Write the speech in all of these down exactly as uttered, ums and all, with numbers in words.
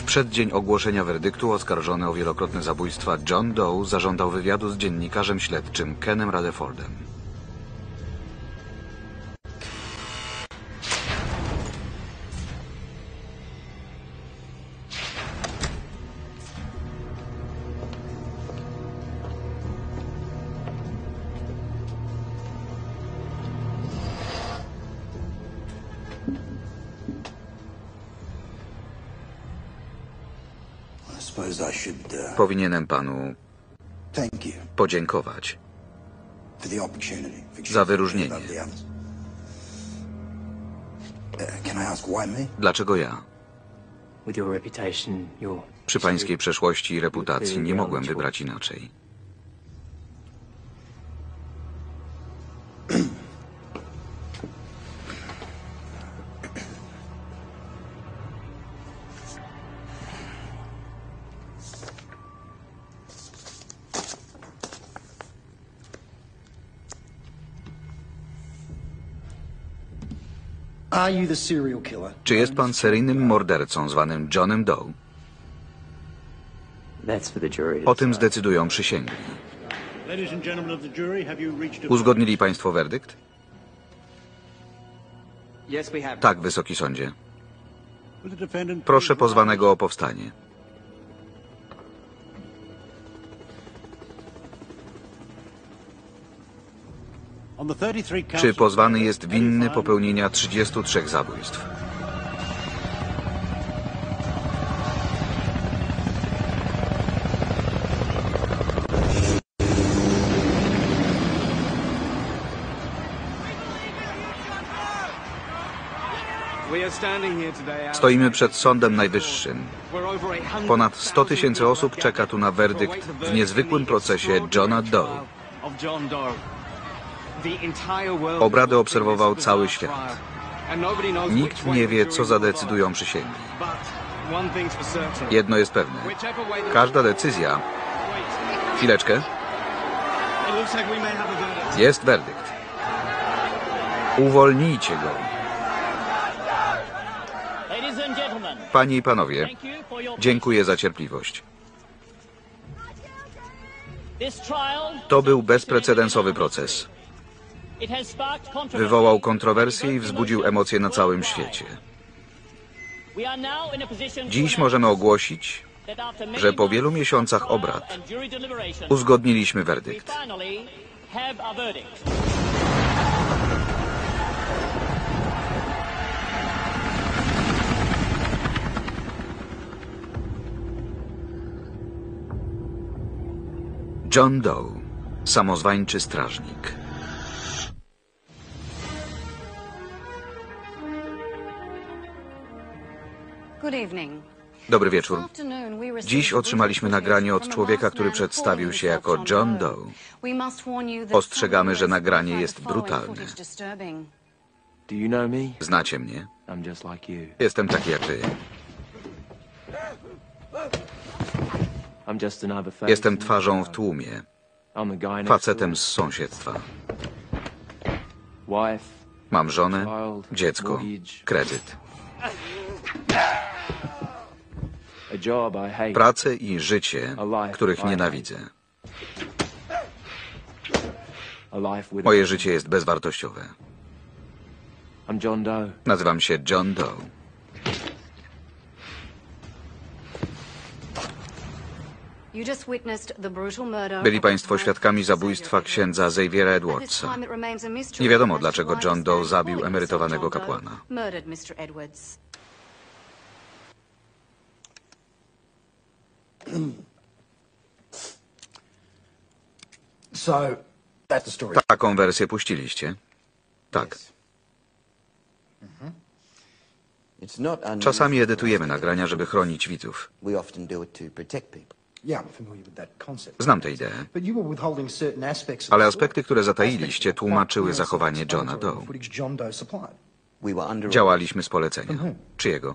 przeddzień ogłoszenia werdyktu oskarżony o wielokrotne zabójstwa John Doe zażądał wywiadu z dziennikarzem śledczym Kenem Rutherfordem. Powinienem panu podziękować za wyróżnienie. Dlaczego ja? Przy pańskiej przeszłości i reputacji nie mogłem wybrać inaczej. Czy jest pan seryjnym mordercą zwanym Johnem Doe? O tym zdecydują przysięgli. Uzgodnili państwo werdykt? Tak, Wysoki Sądzie. Proszę pozwanego o powstanie. Czy pozwany jest winny popełnienia trzydziestu trzech zabójstw? Stoimy przed Sądem Najwyższym. Ponad sto tysięcy osób czeka tu na werdykt w niezwykłym procesie Johna Doe. Obrady obserwował cały świat. Nikt nie wie, co zadecydują przysięgli. Jedno jest pewne. Każda decyzja... Chwileczkę. Jest werdykt. Uwolnijcie go. Panie i panowie, dziękuję za cierpliwość. To był bezprecedensowy proces. Wywołał kontrowersje i wzbudził emocje na całym świecie. Dziś możemy ogłosić, że po wielu miesiącach obrad uzgodniliśmy werdykt. John Doe, samozwańczy strażnik. Dobry wieczór. Dziś otrzymaliśmy nagranie od człowieka, który przedstawił się jako John Doe. Ostrzegamy, że nagranie jest brutalne. Znacie mnie? Jestem taki jak wy. Jestem twarzą w tłumie. Facetem z sąsiedztwa. Mam żonę, dziecko, kredyt. Pracę i życie, których nienawidzę. Moje życie jest bezwartościowe. Nazywam się John Doe. Byli państwo świadkami zabójstwa księdza Xaviera Edwardsa. Nie wiadomo, dlaczego John Doe zabił emerytowanego kapłana. Taką wersję puściliście? Tak. Czasami edytujemy nagrania, żeby chronić widzów. Znam tę ideę. Ale aspekty, które zatailiście, tłumaczyły zachowanie Johna Doe. Działaliśmy z polecenia. Czyjego?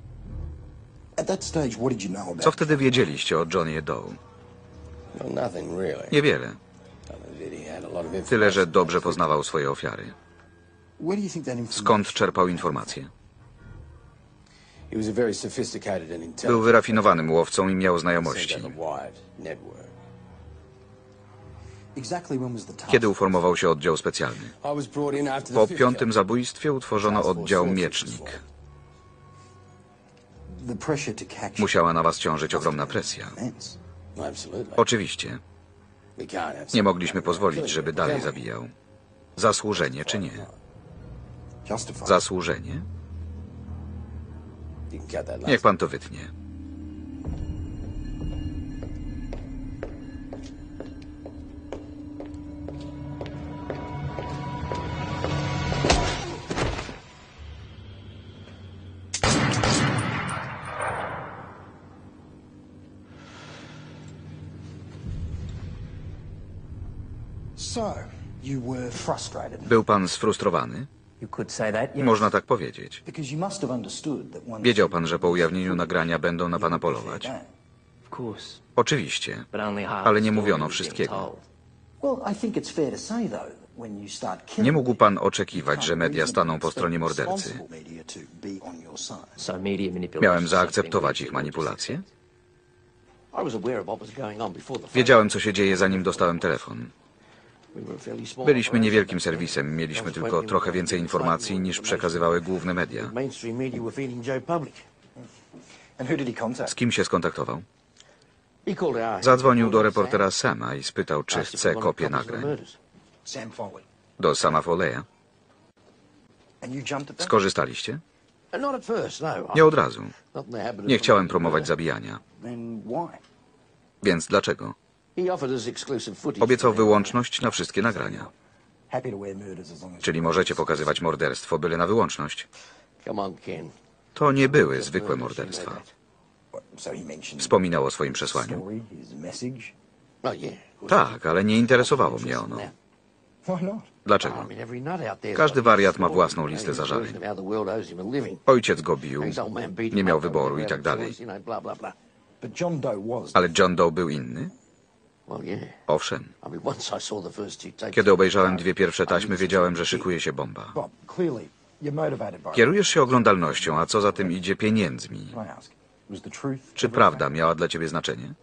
Co wtedy wiedzieliście o Johnie Doe? Niewiele. Tyle, że dobrze poznawał swoje ofiary. Skąd czerpał informacje? Był wyrafinowanym łowcą i miał znajomości. Kiedy uformował się oddział specjalny? Po piątym zabójstwie utworzono oddział Miecznik. Musiała na was ciążyć ogromna presja. Oczywiście. Nie mogliśmy pozwolić, żeby dalej zabijał. Zasłużenie czy nie? Zasłużenie? Niech pan to wytnie. Był pan sfrustrowany? Można tak powiedzieć. Wiedział pan, że po ujawnieniu nagrania będą na pana polować? Oczywiście, ale nie mówiono wszystkiego. Nie mógł pan oczekiwać, że media staną po stronie mordercy. Miałem zaakceptować ich manipulacje? Wiedziałem, co się dzieje, zanim dostałem telefon. Byliśmy niewielkim serwisem, mieliśmy tylko trochę więcej informacji, niż przekazywały główne media. Z kim się skontaktował? Zadzwonił do reportera Sama i spytał, czy chce kopię nagrań. Do Sama Folleya? Skorzystaliście? Nie od razu. Nie chciałem promować zabijania. Więc dlaczego? Obiecał wyłączność na wszystkie nagrania. Czyli możecie pokazywać morderstwo, byle na wyłączność. To nie były zwykłe morderstwa. Wspominał o swoim przesłaniu. Tak, ale nie interesowało mnie ono. Dlaczego? Każdy wariat ma własną listę zażaleń. Ojciec go bił, nie miał wyboru i tak dalej. Ale John Doe był inny? Owszem. Kiedy obejrzałem dwie pierwsze taśmy, wiedziałem, że szykuje się bomba. Kierujesz się oglądalnością, a co za tym idzie pieniędzmi. Czy prawda miała dla ciebie znaczenie?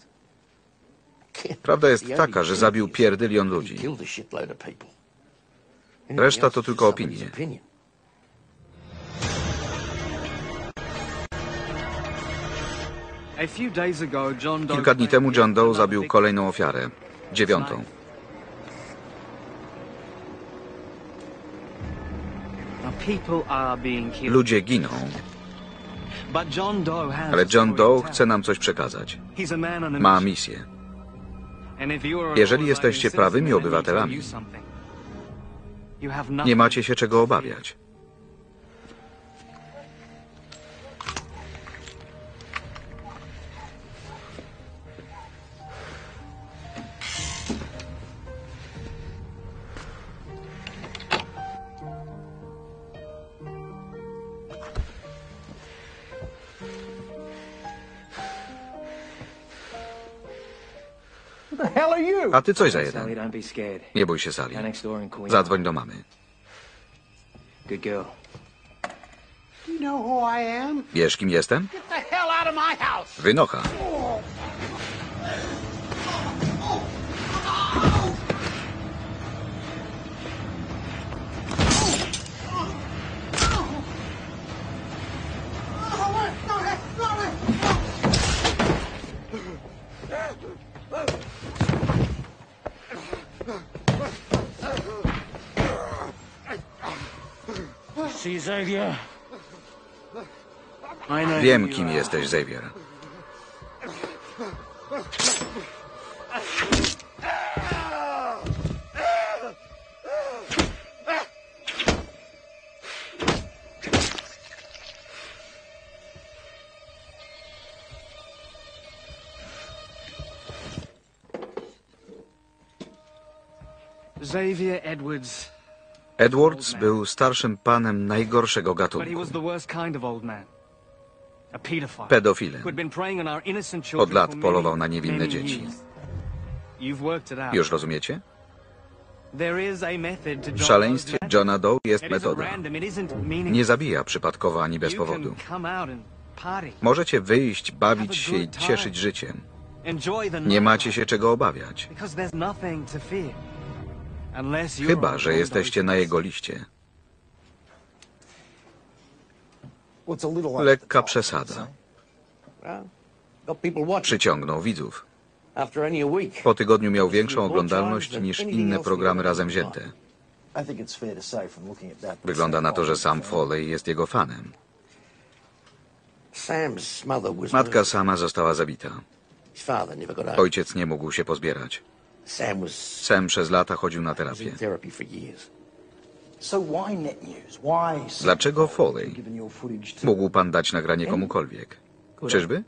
Prawda jest taka, że zabił pierdylion ludzi. Reszta to tylko opinie. Kilka dni temu John Doe zabił kolejną ofiarę, dziewiątą. Ludzie giną, ale John Doe chce nam coś przekazać. Ma misję. Jeżeli jesteście prawymi obywatelami, nie macie się czego obawiać. A ty coś za jeden. Nie bój się, Sally. Zadzwoń do mamy. Wiesz, kim jestem? Wynocha. Wiem, kim jesteś, Xavier. Xavier Edwards. Edwards był starszym panem najgorszego gatunku. Pedofilem. Od lat polował na niewinne dzieci. Już rozumiecie? W szaleństwie Johna Doe jest metoda. Nie zabija przypadkowo ani bez powodu. Możecie wyjść, bawić się i cieszyć życiem. Nie macie się czego obawiać. Chyba że jesteście na jego liście. Lekka przesada. Przyciągnął widzów. Po tygodniu miał większą oglądalność niż inne programy razem wzięte. Wygląda na to, że Sam Foley jest jego fanem. Matka Sama została zabita. Ojciec nie mógł się pozbierać. Sam przez lata chodził na terapię. Dlaczego Foley? Mógł pan dać nagranie komukolwiek. Czyżby?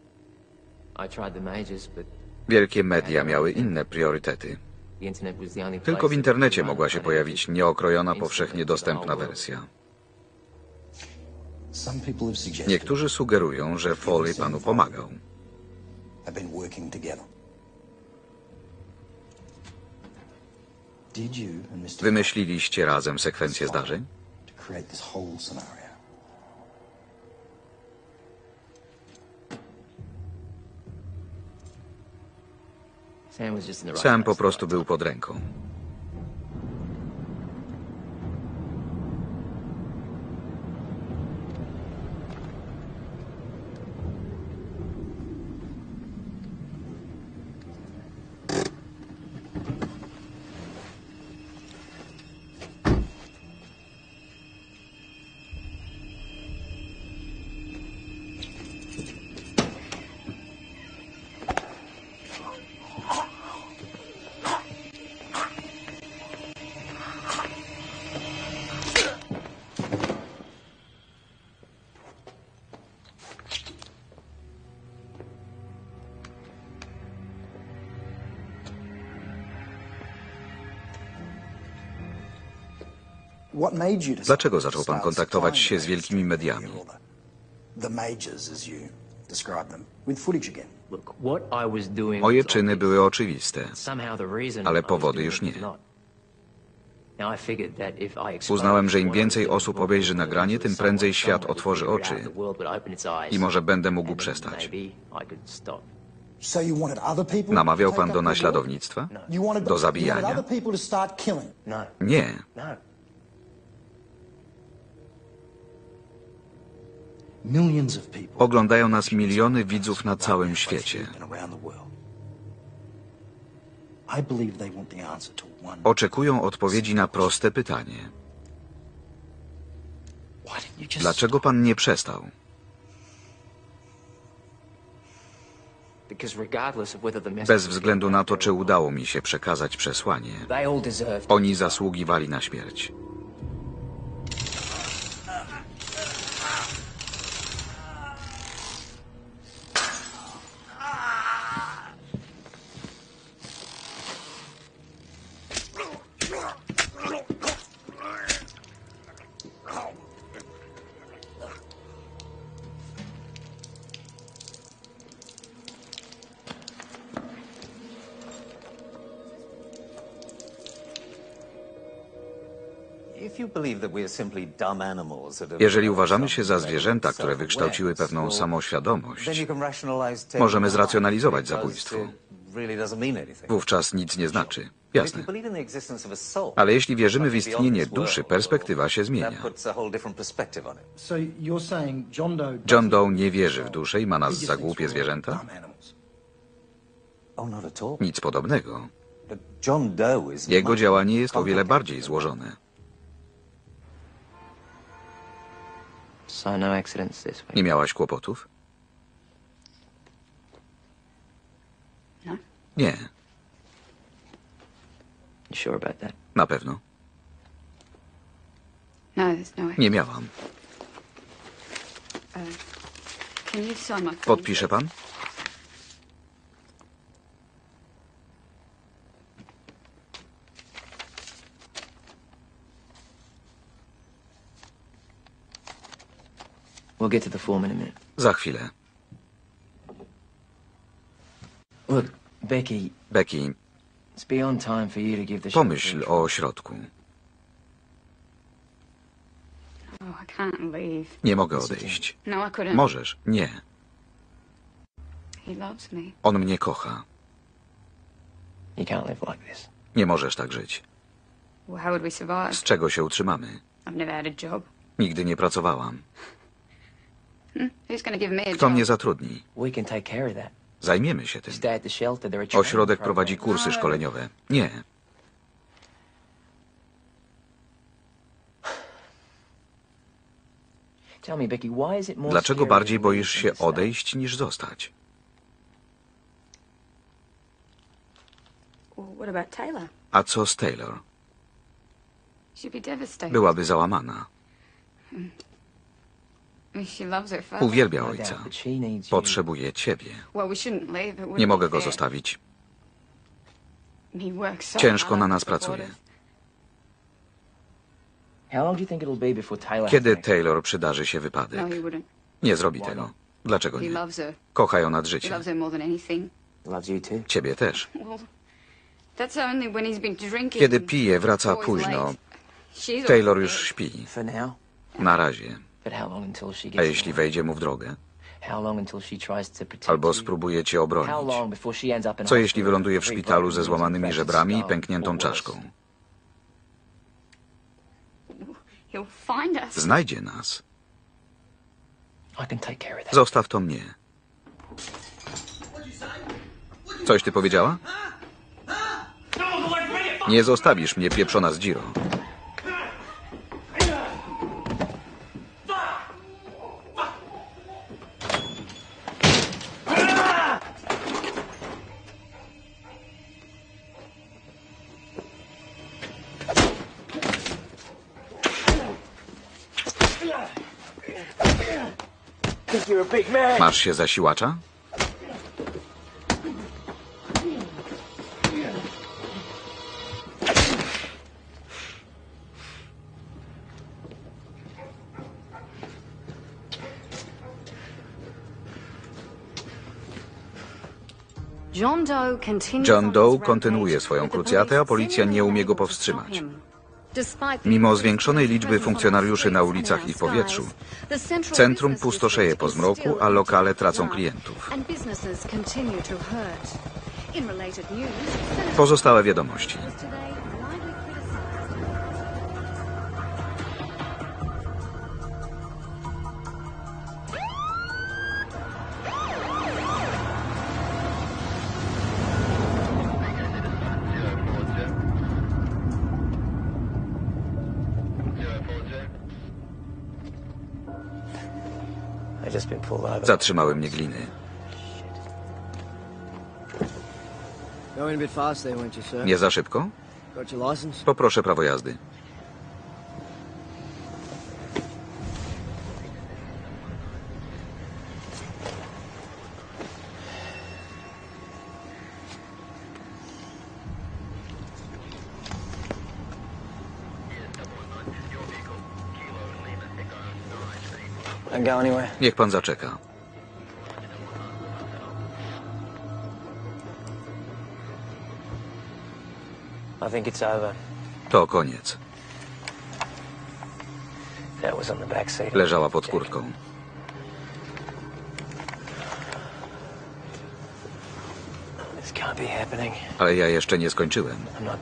Wielkie media miały inne priorytety. Tylko w internecie mogła się pojawić nieokrojona, powszechnie dostępna wersja. Niektórzy sugerują, że Foley panu pomagał. Wymyśliliście razem sekwencję zdarzeń? Sam po prostu był pod ręką. Dlaczego zaczął pan kontaktować się z wielkimi mediami? Moje czyny były oczywiste, ale powody już nie. Uznałem, że im więcej osób obejrzy nagranie, tym prędzej świat otworzy oczy i może będę mógł przestać. Namawiał pan do naśladownictwa? Do zabijania? Nie. Oglądają nas miliony widzów na całym świecie. Oczekują odpowiedzi na proste pytanie. Dlaczego pan nie przestał? Bez względu na to, czy udało mi się przekazać przesłanie, oni zasługiwali na śmierć. Jeżeli uważamy się za zwierzęta, które wykształciły pewną samoświadomość, możemy zracjonalizować zabójstwo. Wówczas nic nie znaczy. Jasne. Ale jeśli wierzymy w istnienie duszy, perspektywa się zmienia. John Doe nie wierzy w duszę i ma nas za głupie zwierzęta? Nic podobnego. Jego działanie jest o wiele bardziej złożone. Nie miałaś kłopotów? Nie. Na pewno. Nie miałam. Podpisze pan? Za chwilę. Look, Becky. Becky, Pomyśl o środku. Nie mogę odejść. Możesz. Nie. On mnie kocha. Nie możesz tak żyć. Z czego się utrzymamy? Nigdy nie pracowałam. Kto mnie zatrudni? Zajmiemy się tym. Ośrodek prowadzi kursy szkoleniowe. Nie. Dlaczego bardziej boisz się odejść niż zostać? A co z Taylor? Byłaby załamana. Uwielbia ojca. Potrzebuje ciebie. Nie mogę go zostawić. Ciężko na nas pracuje. Kiedy Taylor przydarzy się wypadek? Nie zrobi tego. Dlaczego nie? Kocha ją nad życie. Ciebie też. Kiedy pije, wraca późno. Taylor już śpi. Na razie. A jeśli wejdzie mu w drogę? Albo spróbuje cię obronić? Co jeśli wyląduje w szpitalu ze złamanymi żebrami i pękniętą czaszką? Znajdzie nas. Zostaw to mnie. Coś ty powiedziała? Nie zostawisz mnie, pieprzona z Dziro. Masz się za siłacza? John Doe kontynuuje swoją krucjatę, a policja nie umie go powstrzymać. Mimo zwiększonej liczby funkcjonariuszy na ulicach i w powietrzu, centrum pustoszeje po zmroku, a lokale tracą klientów. Pozostałe wiadomości. Zatrzymały mnie gliny. Nie za szybko? Poproszę prawo jazdy. Niech pan zaczeka. To koniec. Leżała pod kurtką. Ale ja jeszcze nie skończyłem.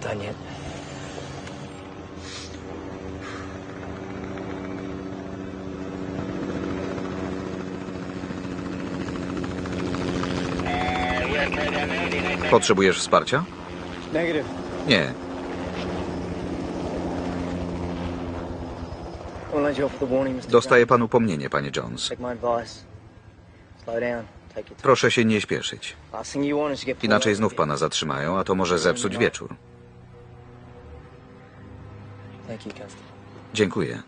Potrzebujesz wsparcia? Nie. Dostaję panu pomnienie, panie Jones. Proszę się nie śpieszyć. Inaczej znów pana zatrzymają, a to może zepsuć wieczór. Dziękuję.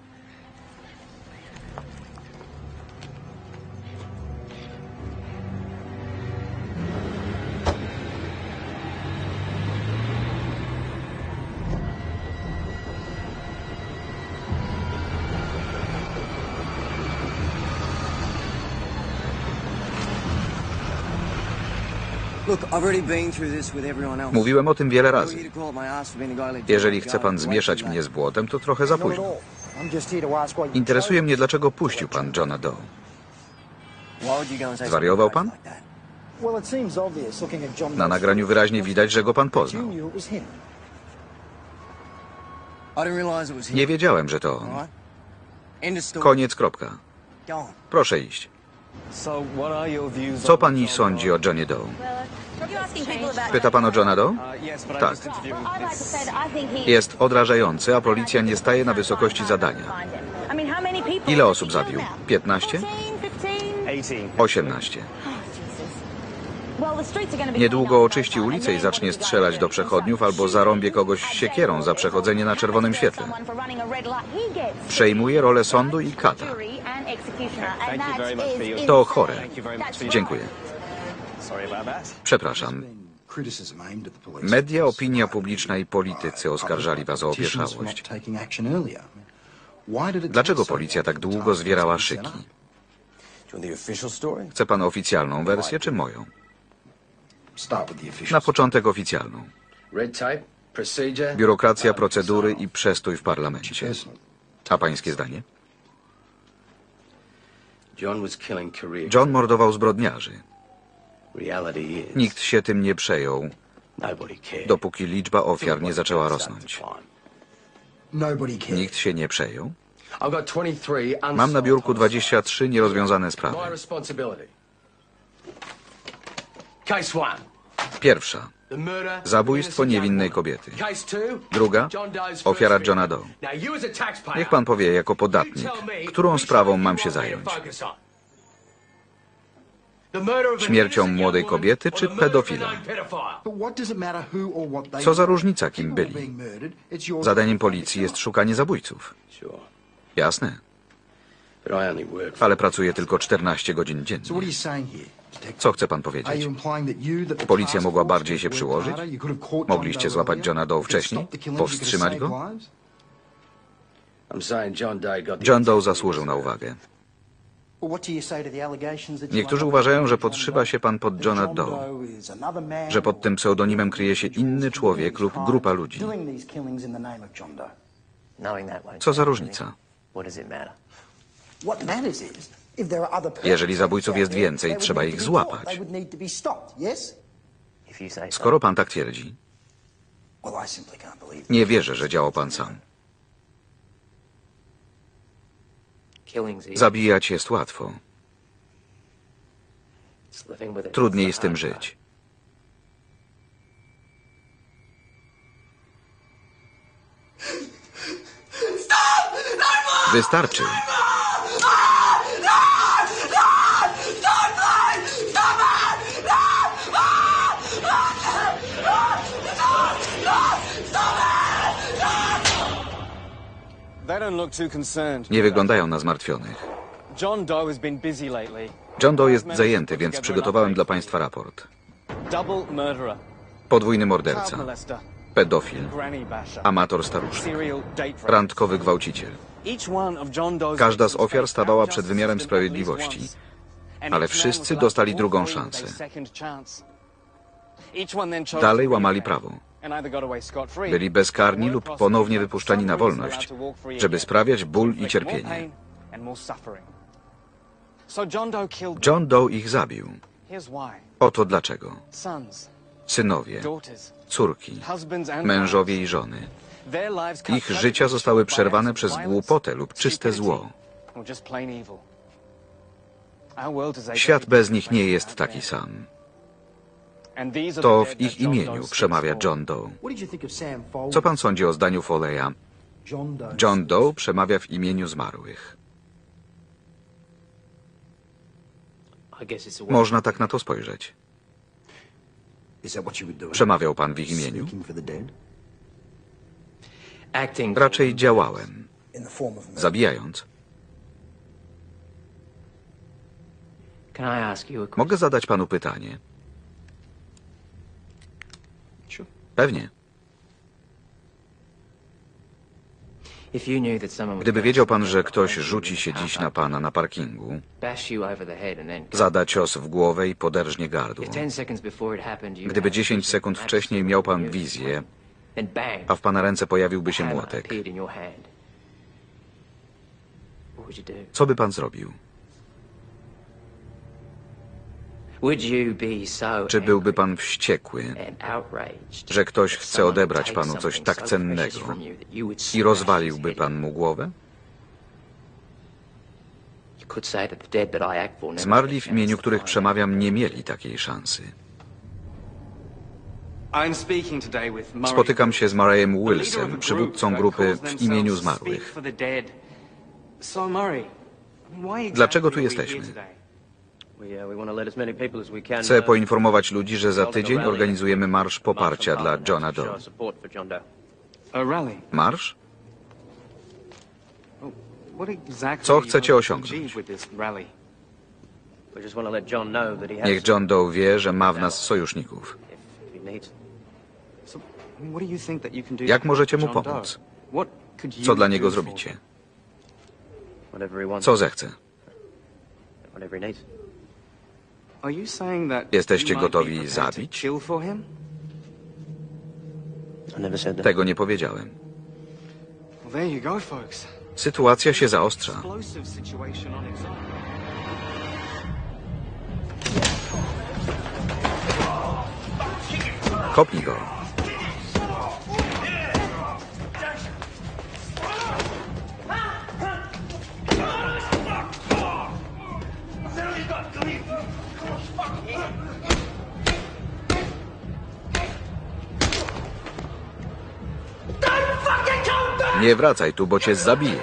Mówiłem o tym wiele razy. Jeżeli chce pan zmieszać mnie z błotem, to trochę za późno. Interesuje mnie, dlaczego puścił pan Johna Doe. Zwariował pan? Na nagraniu wyraźnie widać, że go pan poznał. Nie wiedziałem, że to on. Koniec, kropka. Proszę iść. Co pani sądzi o Johnie Doe? Pyta pan o Johna Doe? Tak. Jest odrażający, a policja nie staje na wysokości zadania. Ile osób zabił? piętnaście? osiemnaście. Niedługo oczyści ulicę i zacznie strzelać do przechodniów albo zarąbie kogoś siekierą za przechodzenie na czerwonym świetle. Przejmuje rolę sądu i kata. To chore. Dziękuję. Przepraszam. Media, opinia publiczna i politycy oskarżali was o opieszałość. Dlaczego policja tak długo zwierała szyki? Chce pan oficjalną wersję, czy moją? Na początek oficjalną. Biurokracja, procedury i przestój w parlamencie. A pańskie zdanie? John mordował zbrodniarzy. Nikt się tym nie przejął, dopóki liczba ofiar nie zaczęła rosnąć. Nikt się nie przejął? Mam na biurku dwadzieścia trzy nierozwiązane sprawy. Pierwsza. Zabójstwo niewinnej kobiety. Druga. Ofiara Johna Doe. Niech pan powie jako podatnik, którą sprawą mam się zająć? Śmiercią młodej kobiety czy pedofila? Co za różnica, kim byli? Zadaniem policji jest szukanie zabójców. Jasne. Ale pracuję tylko czternaście godzin dziennie. Co chce pan powiedzieć? Policja mogła bardziej się przyłożyć? Mogliście złapać Johna Doe wcześniej? Powstrzymać go? John Doe zasłużył na uwagę. Niektórzy uważają, że podszywa się pan pod Johna Doe, że pod tym pseudonimem kryje się inny człowiek lub grupa ludzi. Co za różnica? Jeżeli zabójców jest więcej, trzeba ich złapać. Skoro pan tak twierdzi, nie wierzę, że działał pan sam. Zabijać jest łatwo. Trudniej z tym żyć. Wystarczy. Nie wyglądają na zmartwionych. John Doe jest zajęty, więc przygotowałem dla państwa raport. Podwójny morderca, pedofil, amator staruszek, randkowy gwałciciel. Każda z ofiar stawała przed wymiarem sprawiedliwości, ale wszyscy dostali drugą szansę. Dalej łamali prawo. Byli bezkarni lub ponownie wypuszczani na wolność, żeby sprawiać ból i cierpienie. John Doe ich zabił. Oto dlaczego. Synowie, córki, mężowie i żony. Ich życia zostały przerwane przez głupotę lub czyste zło. Świat bez nich nie jest taki sam. To w ich imieniu przemawia John Doe. Co pan sądzi o zdaniu Foley'a? John Doe przemawia w imieniu zmarłych. Można tak na to spojrzeć. Przemawiał pan w ich imieniu? Raczej działałem, zabijając. Mogę zadać panu pytanie? Pewnie. Gdyby wiedział pan, że ktoś rzuci się dziś na pana na parkingu, zada cios w głowę i poderżnie gardło. Gdyby dziesięć sekund wcześniej miał pan wizję, a w pana ręce pojawiłby się młotek, co by pan zrobił? Czy byłby pan wściekły, że ktoś chce odebrać panu coś tak cennego i rozwaliłby pan mu głowę? Zmarli, w imieniu których przemawiam, nie mieli takiej szansy. Spotykam się z Murrayem Willsem, przywódcą grupy W imieniu zmarłych. Dlaczego tu jesteśmy? Chcę poinformować ludzi, że za tydzień organizujemy marsz poparcia dla Johna Doe. Marsz? Co chcecie osiągnąć? Niech John Doe wie, że ma w nas sojuszników. Jak możecie mu pomóc? Co dla niego zrobicie? Co zechce? Jesteście gotowi zabić? Tego nie powiedziałem. Sytuacja się zaostrza. Kopnij go. Nie wracaj tu, bo cię zabiję.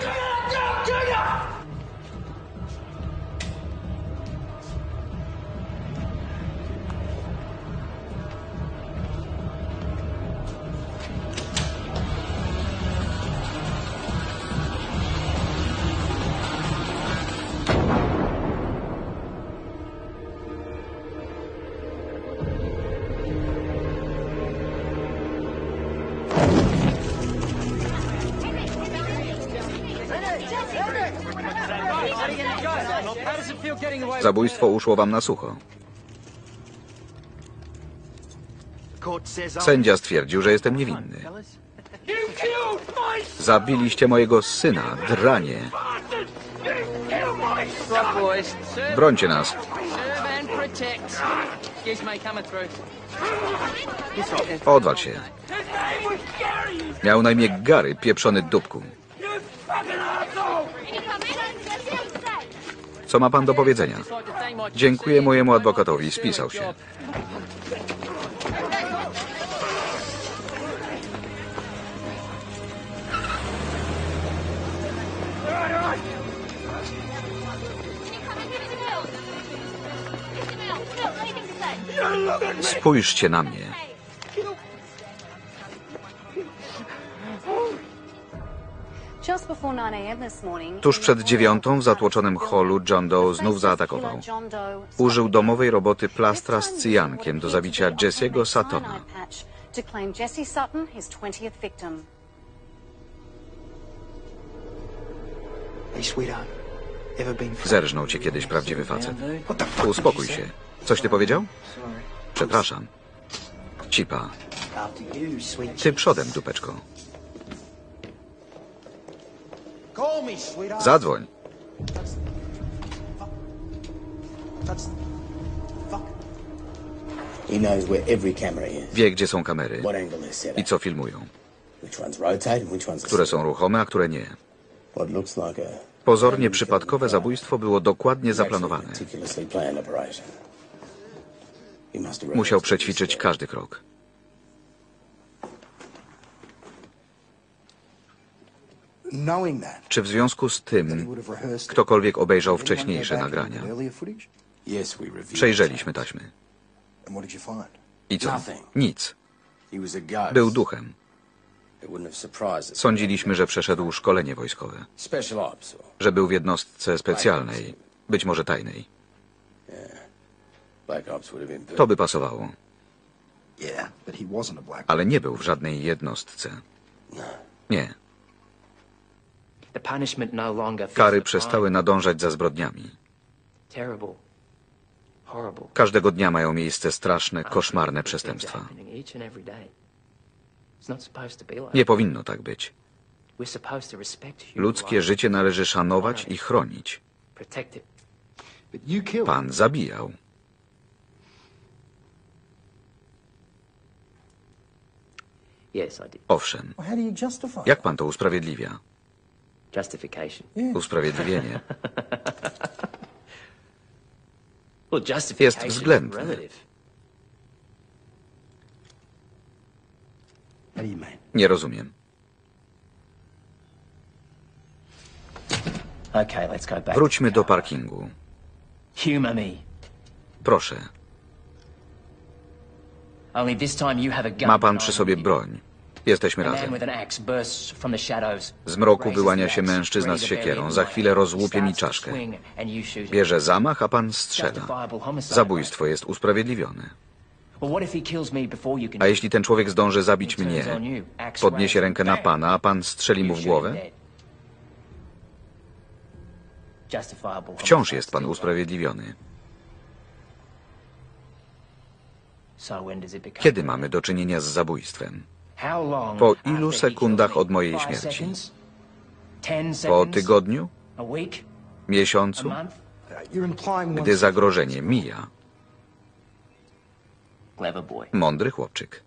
Zabójstwo uszło wam na sucho. Sędzia stwierdził, że jestem niewinny. Zabiliście mojego syna, dranie. Brońcie nas. Odwal się. Miał na imię Gary, pieprzony dupku. Co ma pan do powiedzenia? Dziękuję mojemu adwokatowi, spisał się. Spójrzcie na mnie. Tuż przed dziewiątą w zatłoczonym holu John Doe znów zaatakował. Użył domowej roboty plastra z cyjankiem do zabicia Jesse'ego Suttona. Zerżnął cię kiedyś prawdziwy facet. Uspokój się. Coś ty powiedział? Przepraszam. Cipa. Ty przodem, dupeczko. Zadzwoń. Wie, gdzie są kamery i co filmują. Które są ruchome, a które nie. Pozornie przypadkowe zabójstwo było dokładnie zaplanowane. Musiał przećwiczyć każdy krok. Czy w związku z tym ktokolwiek obejrzał wcześniejsze nagrania? Przejrzeliśmy taśmy. I co? Nic. Był duchem. Sądziliśmy, że przeszedł szkolenie wojskowe. Że był w jednostce specjalnej, być może tajnej. To by pasowało. Ale nie był w żadnej jednostce. Nie. Kary przestały nadążać za zbrodniami. Każdego dnia mają miejsce straszne, koszmarne przestępstwa. Nie powinno tak być. Ludzkie życie należy szanować i chronić. Pan zabijał. Owszem. Jak pan to usprawiedliwia? Usprawiedliwienie jest względne. Nie rozumiem. Wróćmy do parkingu. Proszę. Ma pan przy sobie broń. Jesteśmy razem. Z mroku wyłania się mężczyzna z siekierą. Za chwilę rozłupie mi czaszkę. Bierze zamach, a pan strzela. Zabójstwo jest usprawiedliwione. A jeśli ten człowiek zdąży zabić mnie, podniesie rękę na pana, a pan strzeli mu w głowę? Wciąż jest pan usprawiedliwiony. Kiedy mamy do czynienia z zabójstwem? Po ilu sekundach od mojej śmierci? Po tygodniu? Miesiącu? Gdy zagrożenie mija. Mądry chłopczyk.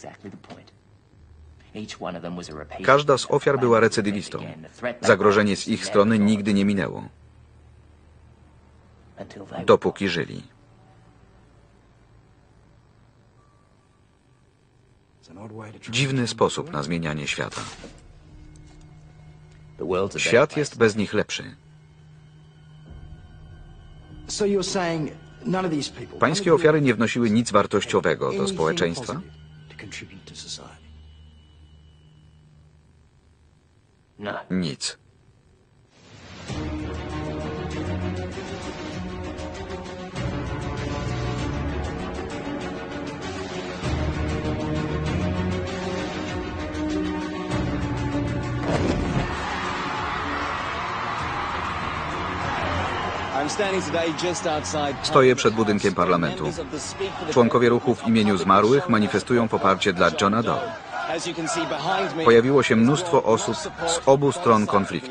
Każda z ofiar była recydywistą. Zagrożenie z ich strony nigdy nie minęło. Dopóki żyli. Dziwny sposób na zmienianie świata. Świat jest bez nich lepszy. Pańskie ofiary nie wnosiły nic wartościowego do społeczeństwa? Nic. Stoję przed budynkiem parlamentu. Członkowie ruchu w imieniu zmarłych manifestują poparcie dla Johna Doe. Pojawiło się mnóstwo osób z obu stron konfliktu.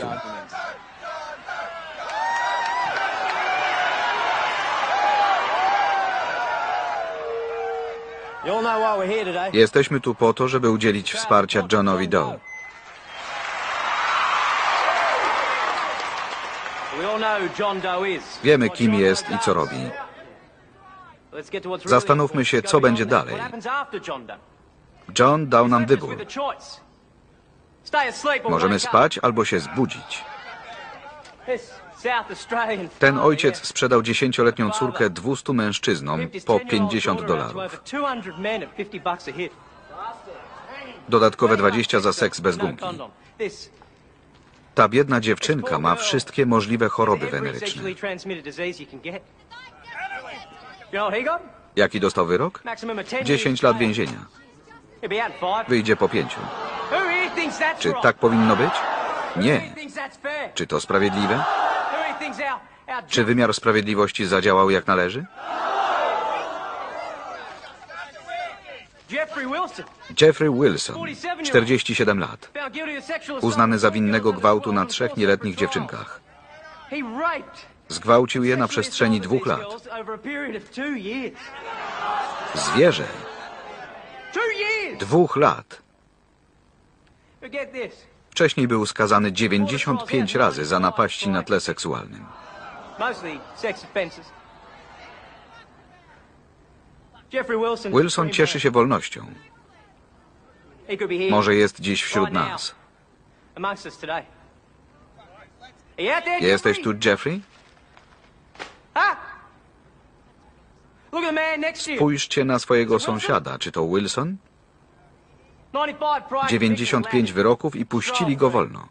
Jesteśmy tu po to, żeby udzielić wsparcia Johnowi Doe. Wiemy, kim jest i co robi. Zastanówmy się, co będzie dalej. John dał nam wybór. Możemy spać albo się zbudzić. Ten ojciec sprzedał dziesięcioletnią córkę dwustu mężczyznom po pięćdziesiąt dolarów. Dodatkowe dwadzieścia za seks bez gumki. Ta biedna dziewczynka ma wszystkie możliwe choroby weneryczne. Jaki dostał wyrok? Dziesięć lat więzienia. Wyjdzie po pięciu. Czy tak powinno być? Nie. Czy to sprawiedliwe? Czy wymiar sprawiedliwości zadziałał jak należy? Jeffrey Wilson, czterdzieści siedem lat. Uznany za winnego gwałtu na trzech nieletnich dziewczynkach. Zgwałcił je na przestrzeni dwóch lat. Zwierzę. Dwóch lat. Wcześniej był skazany dziewięćdziesiąt pięć razy za napaści na tle seksualnym. Wilson cieszy się wolnością. Może jest dziś wśród nas. Jesteś tu, Jeffrey? Spójrzcie na swojego sąsiada. Czy to Wilson? dziewięćdziesiąt pięć wyroków i puścili go wolno.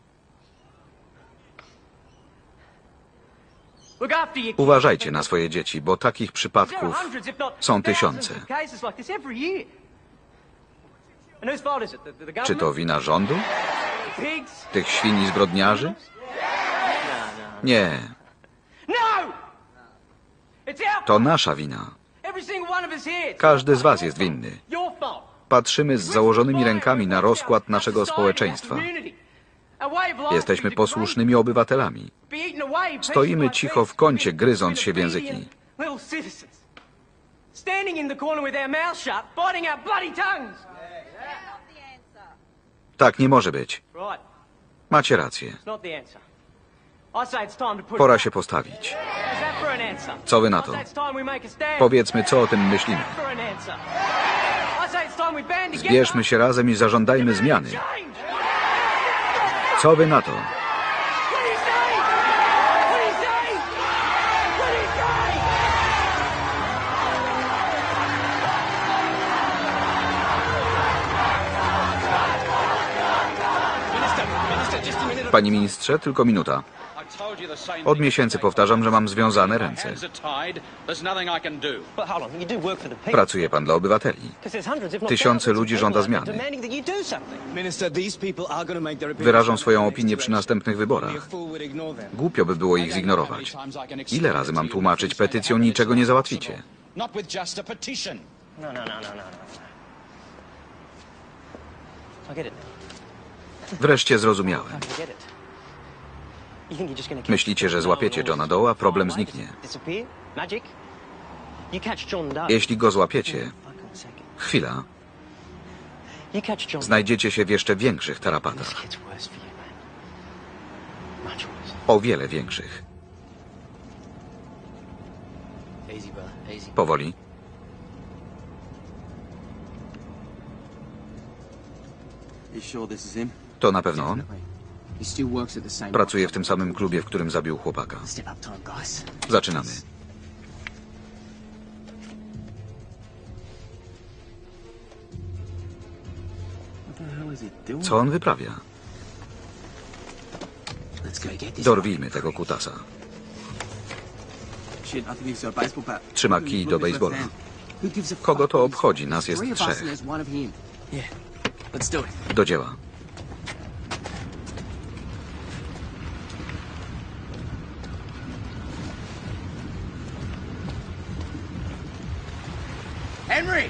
Uważajcie na swoje dzieci, bo takich przypadków są tysiące. Czy to wina rządu? Tych świni zbrodniarzy? Nie. To nasza wina. Każdy z was jest winny. Patrzymy z założonymi rękami na rozkład naszego społeczeństwa. Jesteśmy posłusznymi obywatelami. Stoimy cicho w kącie, gryząc się w języki. Tak nie może być. Macie rację. Pora się postawić. Co wy na to? Powiedzmy, co o tym myślimy. Zbierzmy się razem i zażądajmy zmiany. Co wy na to? Panie ministrze, tylko minuta. Od miesięcy powtarzam, że mam związane ręce. Pracuje pan dla obywateli. Tysiące ludzi żąda zmiany. Wyrażą swoją opinię przy następnych wyborach. Głupio by było ich zignorować. Ile razy mam tłumaczyć, petycją niczego nie załatwicie? Wreszcie zrozumiałem. Myślicie, że złapiecie Johna Doe, a problem zniknie. Jeśli go złapiecie... Chwila. Znajdziecie się w jeszcze większych tarapatach. O wiele większych. Powoli. To na pewno on? Pracuje w tym samym klubie, w którym zabił chłopaka. Zaczynamy. Co on wyprawia? Dorwijmy tego kutasa. Trzyma kij do bejsbola. Kogo to obchodzi? Nas jest trzech. Do dzieła. Henry!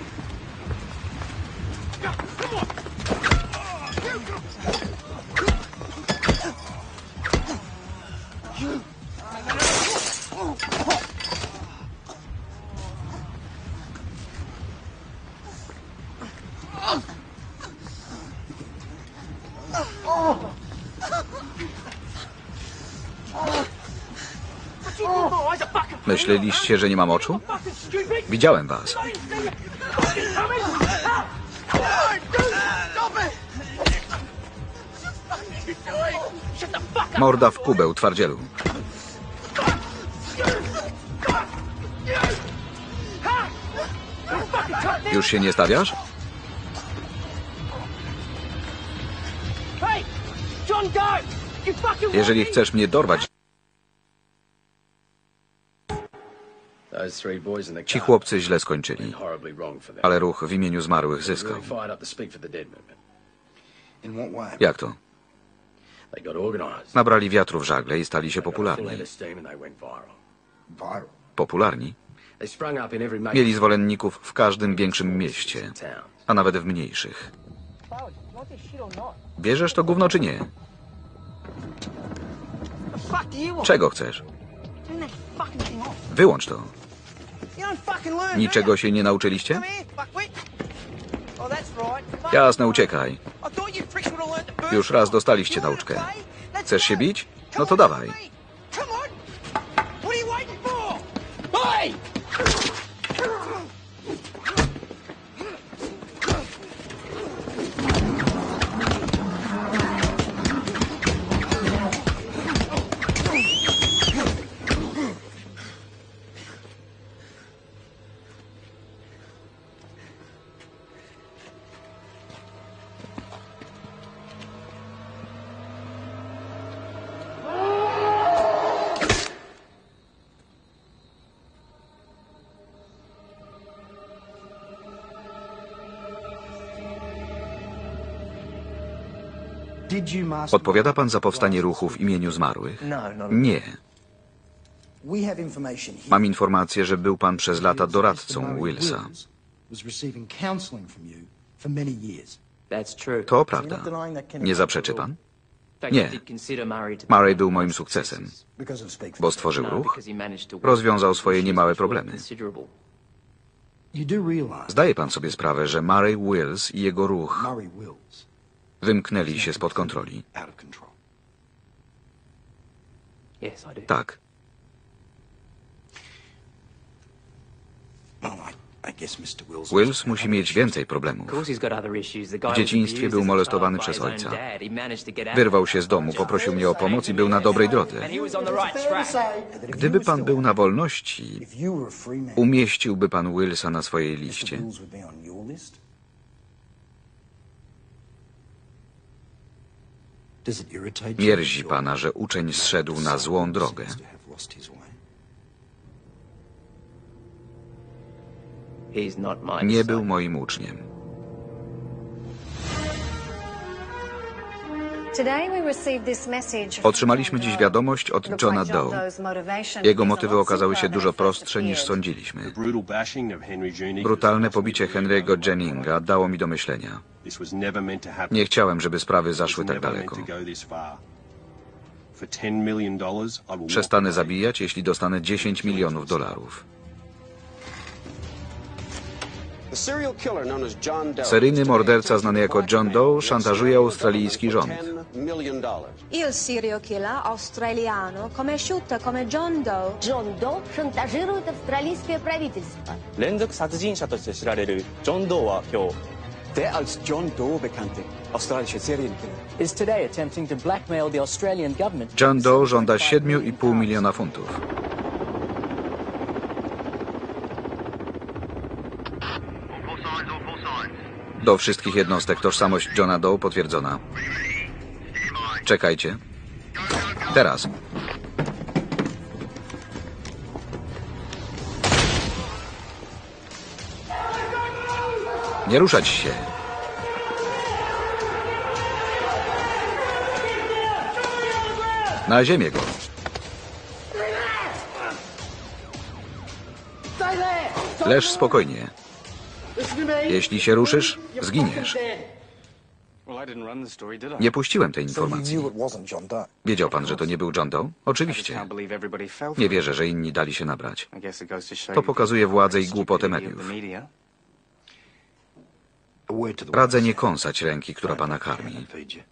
Myśleliście, że nie mam oczu? Widziałem was. Morda w kubeł, twardzielu. Już się nie stawiasz? Jeżeli chcesz mnie dorwać... Ci chłopcy źle skończyli, ale ruch w imieniu zmarłych zyskał. Jak to? Nabrali wiatru w żagle i stali się popularni. Popularni? Mieli zwolenników w każdym większym mieście, a nawet w mniejszych. Bierzesz to gówno czy nie? Czego chcesz? Wyłącz to. Niczego się nie nauczyliście? Jasne, uciekaj. Już raz dostaliście nauczkę. Chcesz się bić? No to dawaj. Odpowiada pan za powstanie ruchu w imieniu zmarłych? Nie. Mam informację, że był pan przez lata doradcą Willsa. To prawda. Nie zaprzeczy pan? Nie. Murray był moim sukcesem, bo stworzył ruch, rozwiązał swoje niemałe problemy. Zdaje pan sobie sprawę, że Murray Wills i jego ruch wymknęli się spod kontroli? Tak. Wills musi mieć więcej problemów. W dzieciństwie był molestowany przez ojca. Wyrwał się z domu, poprosił mnie o pomoc i był na dobrej drodze. Gdyby pan był na wolności, umieściłby pan Willsa na swojej liście? Mierzi pana, że uczeń zszedł na złą drogę? Nie był moim uczniem. Otrzymaliśmy dziś wiadomość od Johna Doe. Jego motywy okazały się dużo prostsze niż sądziliśmy. Brutalne pobicie Henry'ego Jenninga dało mi do myślenia. Nie chciałem, żeby sprawy zaszły tak daleko. Przestanę zabijać, jeśli dostanę dziesięć milionów dolarów. Seryjny morderca znany jako John Doe szantażuje australijski rząd. Il serial killer australiano conosciuto come John Doe. John Doe szantażuje australijskie prawительstwo. 連続殺人者として知られる John Doe は今日 Der als John Doe bekannte australische Serienkiller is today attempting to blackmail the Australian government. John Doe żąda siedmiu i pół miliona funtów. Do wszystkich jednostek tożsamość Johna Doe potwierdzona. Czekajcie. Teraz. Nie ruszać się. Na ziemię go. Leż spokojnie. Jeśli się ruszysz, zginiesz. Nie puściłem tej informacji. Wiedział pan, że to nie był John Doe? Oczywiście. Nie wierzę, że inni dali się nabrać. To pokazuje władzę i głupotę mediów. Radzę nie kąsać ręki, która pana karmi.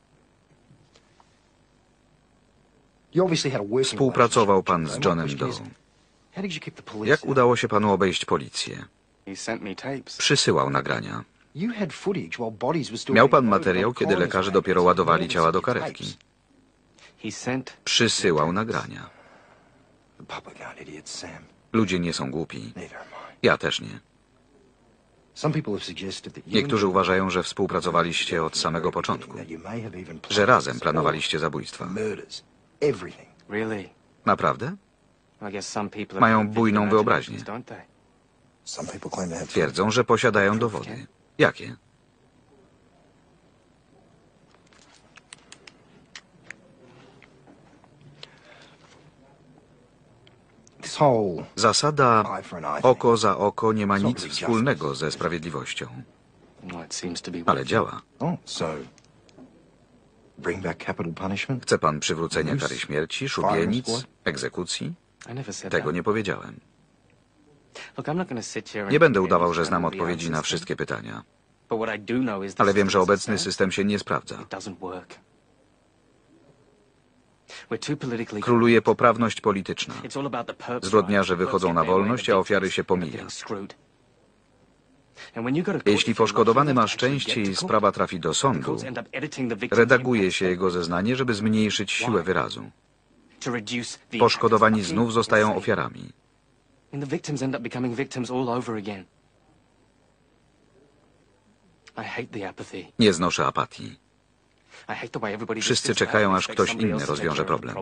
Współpracował pan z Johnem Doe. Jak udało się panu obejść policję? Przysyłał nagrania. Miał pan materiał, kiedy lekarze dopiero ładowali ciała do karetki. Przysyłał nagrania. Ludzie nie są głupi. Ja też nie. Niektórzy uważają, że współpracowaliście od samego początku. Że razem planowaliście zabójstwa. Naprawdę? Mają bujną wyobraźnię. Twierdzą, że posiadają dowody. Jakie? Zasada oko za oko nie ma nic wspólnego ze sprawiedliwością. Ale działa. Chce pan przywrócenia kary śmierci, szubienic, egzekucji? Tego nie powiedziałem. Nie będę udawał, że znam odpowiedzi na wszystkie pytania. Ale wiem, że obecny system się nie sprawdza. Króluje poprawność polityczna. Zbrodniarze wychodzą na wolność, a ofiary się pomija. Jeśli poszkodowany ma szczęście i sprawa trafi do sądu, redaguje się jego zeznanie, żeby zmniejszyć siłę wyrazu. Poszkodowani znów zostają ofiarami. Nie znoszę apatii. Wszyscy czekają, aż ktoś inny rozwiąże problem.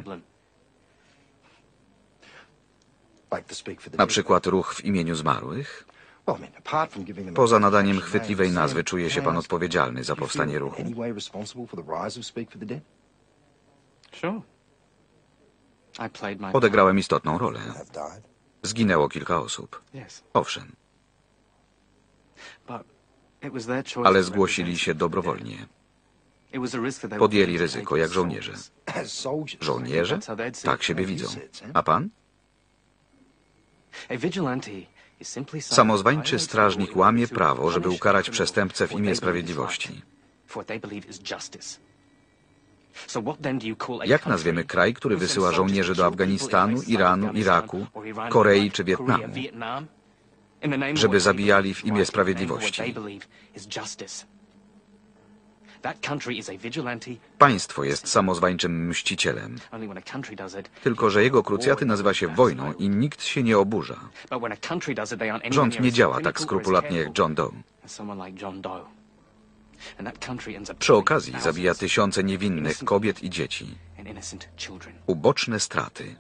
Na przykład ruch w imieniu zmarłych. Poza nadaniem chwytliwej nazwy czuje się pan odpowiedzialny za powstanie ruchu? Odegrałem istotną rolę. Zginęło kilka osób. Owszem. Ale zgłosili się dobrowolnie. Podjęli ryzyko, jak żołnierze. Żołnierze? Tak siebie widzą. A pan? Samozwańczy strażnik łamie prawo, żeby ukarać przestępcę w imię sprawiedliwości. Jak nazwiemy kraj, który wysyła żołnierzy do Afganistanu, Iranu, Iraku, Korei czy Wietnamu, żeby zabijali w imię sprawiedliwości? Państwo jest samozwańczym mścicielem. Tylko że jego krucjaty nazywa się wojną i nikt się nie oburza. Rząd nie działa tak skrupulatnie jak John Doe. Przy okazji zabija tysiące niewinnych kobiet i dzieci. Uboczne straty.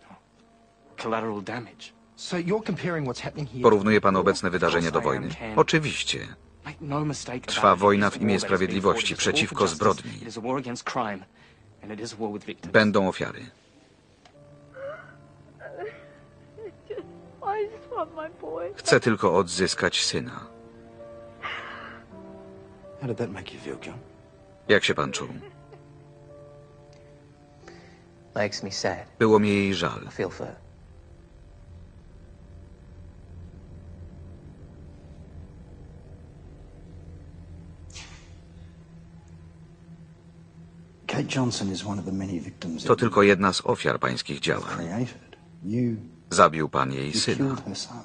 Porównuje pan obecne wydarzenia do wojny? Oczywiście. Trwa wojna w imię sprawiedliwości przeciwko zbrodni. Będą ofiary. Chcę tylko odzyskać syna. Jak się pan czuł? Było mi jej żal. To tylko jedna z ofiar pańskich działań. Zabił pan jej syna.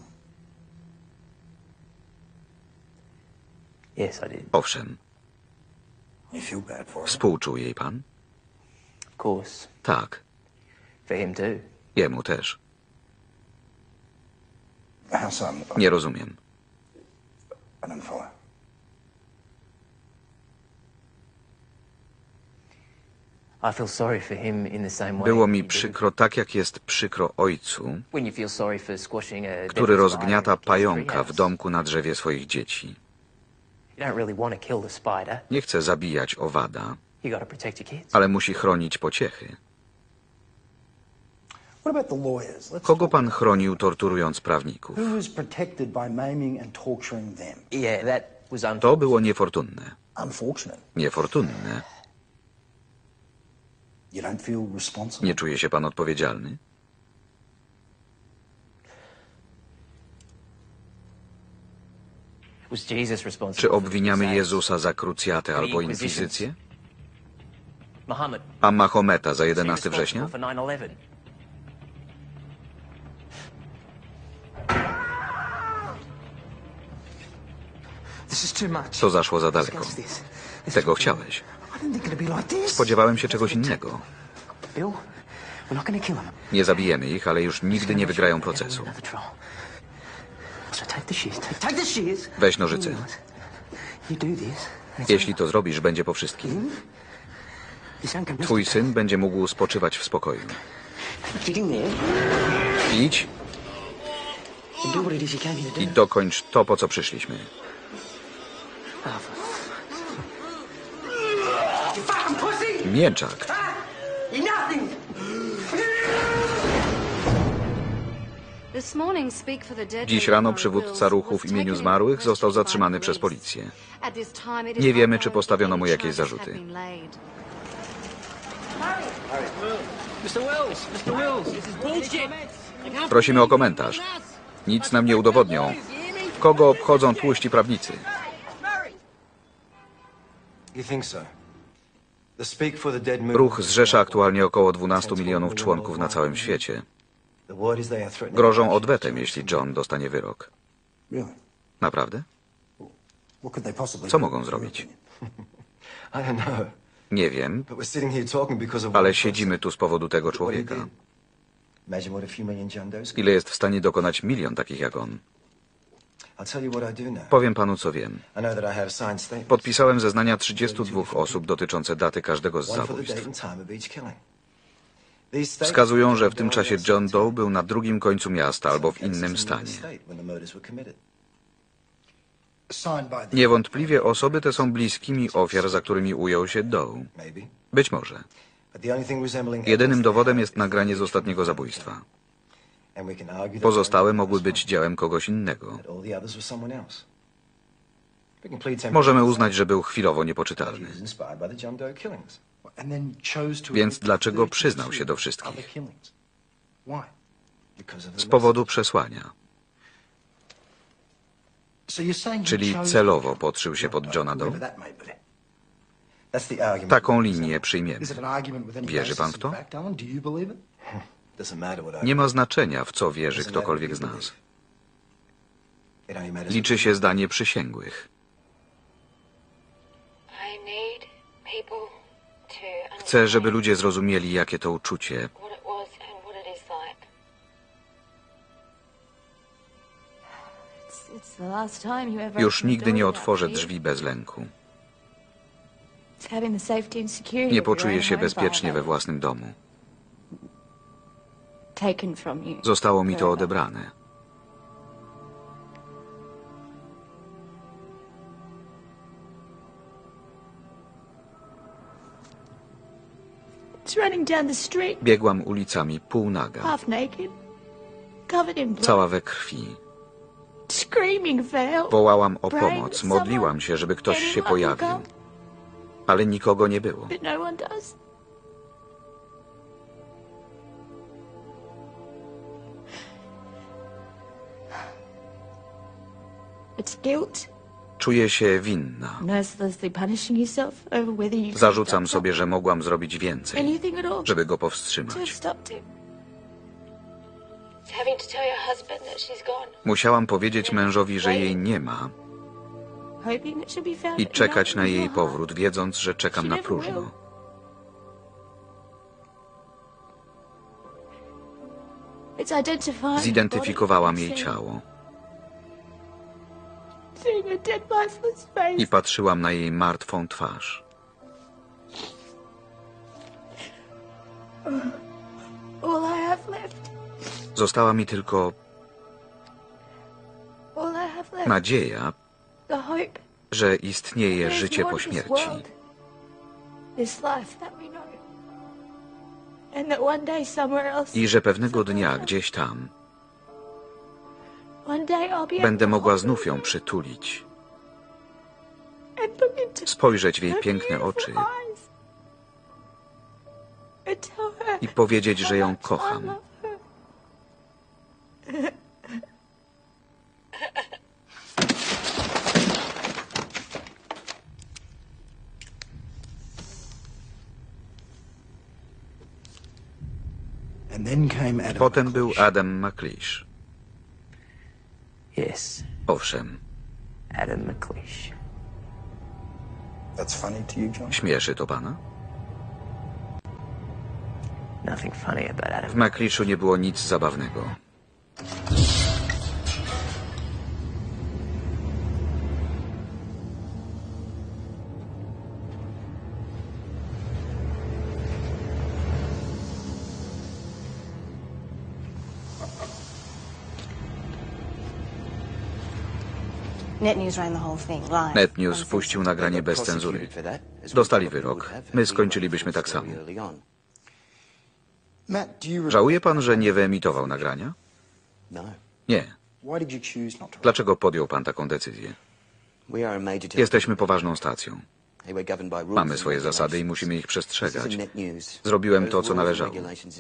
Owszem. Współczuł jej pan? Tak. Jemu też. Nie rozumiem. Było mi przykro tak, jak jest przykro ojcu, który rozgniata pająka w domku na drzewie swoich dzieci. Nie chce zabijać owada, ale musi chronić pociechy. Kogo pan chronił, torturując prawników? To było niefortunne. Niefortunne. Nie czuje się pan odpowiedzialny? Czy obwiniamy Jezusa za krucjatę albo inkwizycję? A Mahometa za jedenastego września? To zaszło za daleko. Tego chciałeś. Spodziewałem się czegoś innego. Nie zabijemy ich, ale już nigdy nie wygrają procesu. Weź nożyce. Jeśli to zrobisz, będzie po wszystkim. Twój syn będzie mógł spoczywać w spokoju. Idź i dokończ to, po co przyszliśmy. Mięczak. Dziś rano przywódca ruchu w imieniu zmarłych został zatrzymany przez policję. Nie wiemy, czy postawiono mu jakieś zarzuty. Prosimy o komentarz. Nic nam nie udowodnią. Kogo obchodzą tłuści prawnicy? Ruch zrzesza aktualnie około dwunastu milionów członków na całym świecie. Grożą odwetem, jeśli John dostanie wyrok. Naprawdę? Co mogą zrobić? Nie wiem, ale siedzimy tu z powodu tego człowieka. Ile jest w stanie dokonać milion takich jak on? Powiem panu, co wiem. Podpisałem zeznania trzydziestu dwóch osób dotyczące daty każdego z zabójstw. Wskazują, że w tym czasie John Doe był na drugim końcu miasta albo w innym stanie. Niewątpliwie osoby te są bliskimi ofiar, za którymi ujął się Doe. Być może. Jedynym dowodem jest nagranie z ostatniego zabójstwa. Pozostałe mogły być dziełem kogoś innego. Możemy uznać, że był chwilowo niepoczytalny. Więc dlaczego przyznał się do wszystkich? Z powodu przesłania. Czyli celowo podszył się pod Johna Doe? Taką linię przyjmiemy. Wierzy pan w to? Nie ma znaczenia, w co wierzy ktokolwiek z nas. Liczy się zdanie przysięgłych. Chcę, żeby ludzie zrozumieli, jakie to uczucie. Już nigdy nie otworzę drzwi bez lęku. Nie poczuję się bezpiecznie we własnym domu. Zostało mi to odebrane. Biegłam ulicami półnaga, cała we krwi. Wołałam o pomoc, modliłam się, żeby ktoś się pojawił, ale nikogo nie było. Czuję się winna. Zarzucam sobie, że mogłam zrobić więcej, żeby go powstrzymać. Musiałam powiedzieć mężowi, że jej nie ma i czekać na jej powrót, wiedząc, że czekam na próżno. Zidentyfikowałam jej ciało i patrzyłam na jej martwą twarz. Została mi tylko nadzieja, że istnieje życie po śmierci. I że pewnego dnia gdzieś tam będę mogła znów ją przytulić, spojrzeć w jej piękne oczy i powiedzieć, że ją kocham. Potem był Adam McLeish. Owszem. Śmieszy to pana? W McLeishu nie było nic zabawnego. NetNews puścił nagranie bez cenzury. Dostali wyrok. My skończylibyśmy tak samo. Żałuje pan, że nie wyemitował nagrania? Nie. Dlaczego podjął pan taką decyzję? Jesteśmy poważną stacją. Mamy swoje zasady i musimy ich przestrzegać. Zrobiłem to, co należało.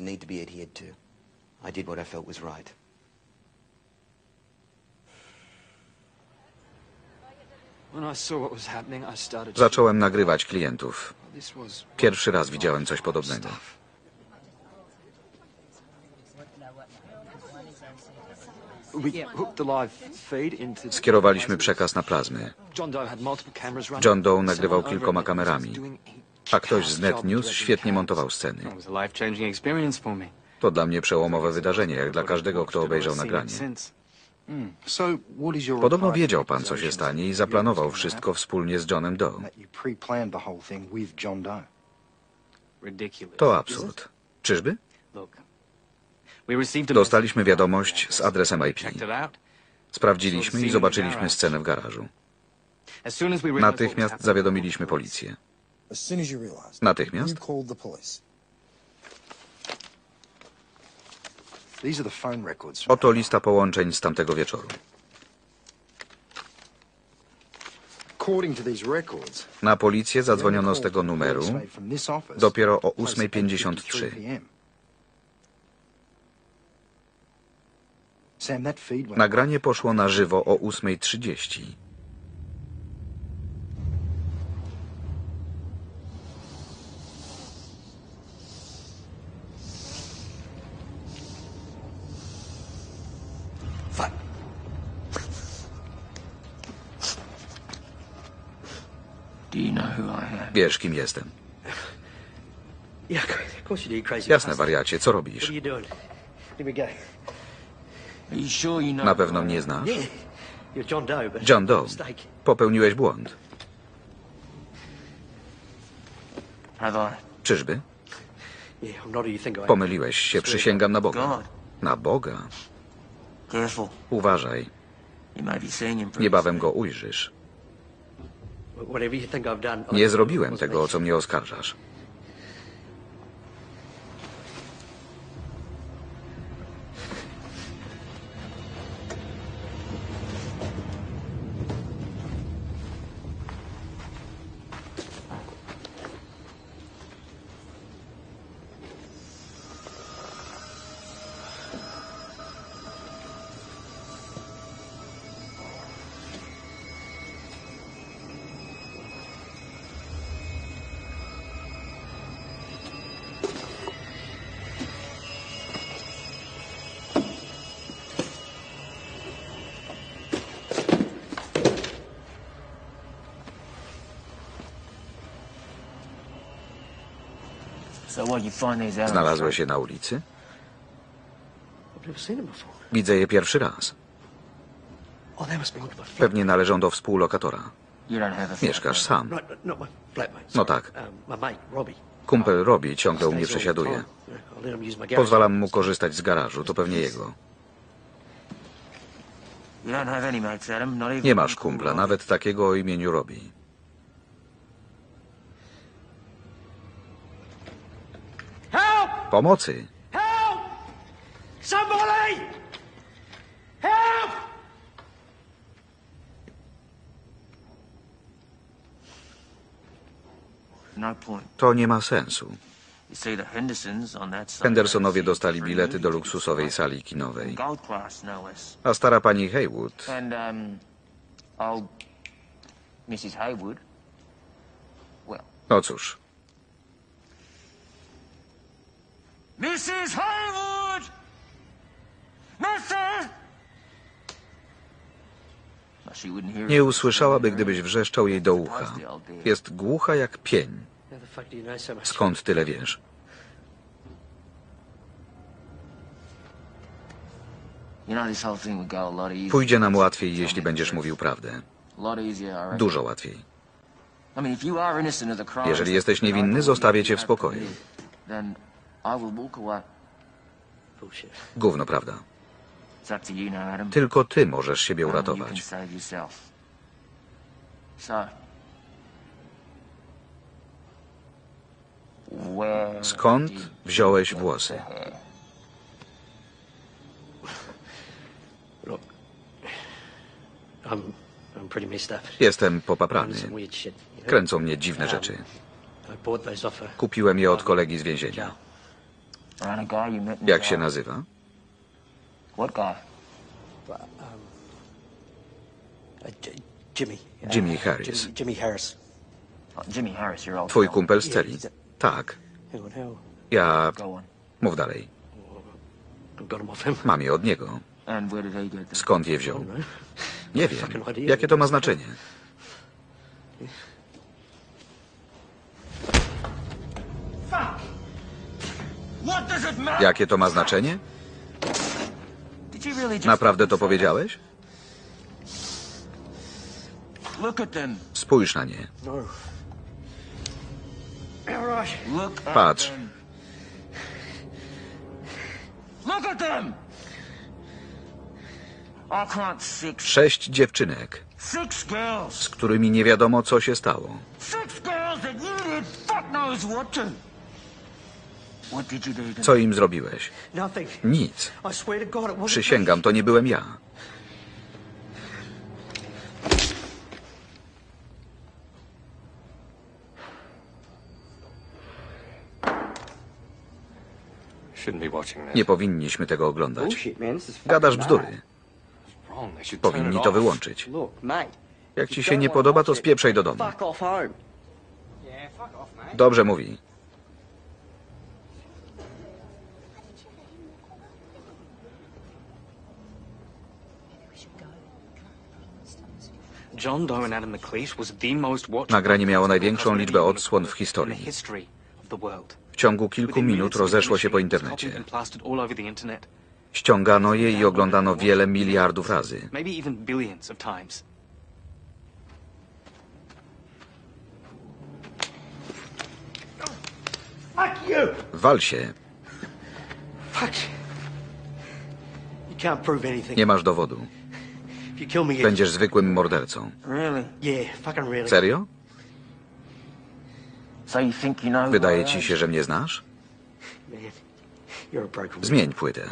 Zacząłem nagrywać klientów. Pierwszy raz widziałem coś podobnego. Skierowaliśmy przekaz na plazmy. John Doe nagrywał kilkoma kamerami, a ktoś z NetNews świetnie montował sceny. To dla mnie przełomowe wydarzenie, jak dla każdego, kto obejrzał nagranie. Podobno wiedział pan, co się stanie i zaplanował wszystko wspólnie z Johnem Doe. To absurd. Czyżby? Dostaliśmy wiadomość z adresem I P. Sprawdziliśmy i zobaczyliśmy scenę w garażu. Natychmiast zawiadomiliśmy policję. Natychmiast? Oto lista połączeń z tamtego wieczoru. Na policję zadzwoniono z tego numeru dopiero o ósma pięćdziesiąt trzy. Nagranie poszło na żywo o ósma trzydzieści. Wiesz, kim jestem. Jasne, wariacie, co robisz? Na pewno mnie znasz? John Doe. Popełniłeś błąd. Czyżby? Pomyliłeś się, przysięgam na Boga. Na Boga? Uważaj. Niebawem go ujrzysz. Nie zrobiłem tego, o co mnie oskarżasz. Znalazłeś je na ulicy? Widzę je pierwszy raz. Pewnie należą do współlokatora. Mieszkasz sam. No tak. Kumpel Robbie ciągle u mnie przesiaduje. Pozwalam mu korzystać z garażu, to pewnie jego. Nie masz kumpla, nawet takiego o imieniu Robbie. Pomocy! Help! Somebody! Help! To nie ma sensu. Hendersonowie dostali bilety do luksusowej sali kinowej. A stara pani Haywood... No cóż... missus Haywood! missus Nie usłyszałaby, gdybyś wrzeszczał jej do ucha. Jest głucha jak pień. Skąd tyle wiesz? Pójdzie nam łatwiej, jeśli będziesz mówił prawdę. Dużo łatwiej. Jeżeli jesteś niewinny, zostawię cię w spokoju. Gówno, prawda? Tylko ty możesz siebie uratować. Skąd wziąłeś włosy? Jestem popaprany. Kręcą mnie dziwne rzeczy. Kupiłem je od kolegi z więzienia. Jak się nazywa? Jimmy Harris. Twój kumpel z celi? Tak. Ja... Mów dalej. Mam je od niego. Skąd je wziął? Nie wiem. Jakie to ma znaczenie? Jakie to ma znaczenie? Naprawdę to powiedziałeś? Spójrz na nie. Patrz. Sześć dziewczynek. Six girls. z którymi nie wiadomo, co się stało. Six girls that you did fuck knows what to. What did you do to them? Co im zrobiłeś? Nothing. Nic. I swear to God, it wasn't me. Przysięgam, to nie byłem ja. Nie powinniśmy tego oglądać. Gadasz bzdury. Powinni to wyłączyć. Jak ci się nie podoba, to spieprzaj do domu. Dobrze mówi. Nagranie miało największą liczbę odsłon w historii. W ciągu kilku minut rozeszło się po internecie. Ściągano je i oglądano wiele miliardów razy. Wal się. Nie masz dowodu. Będziesz zwykłym mordercą. Serio? Wydaje ci się, że mnie znasz? Zmień płytę.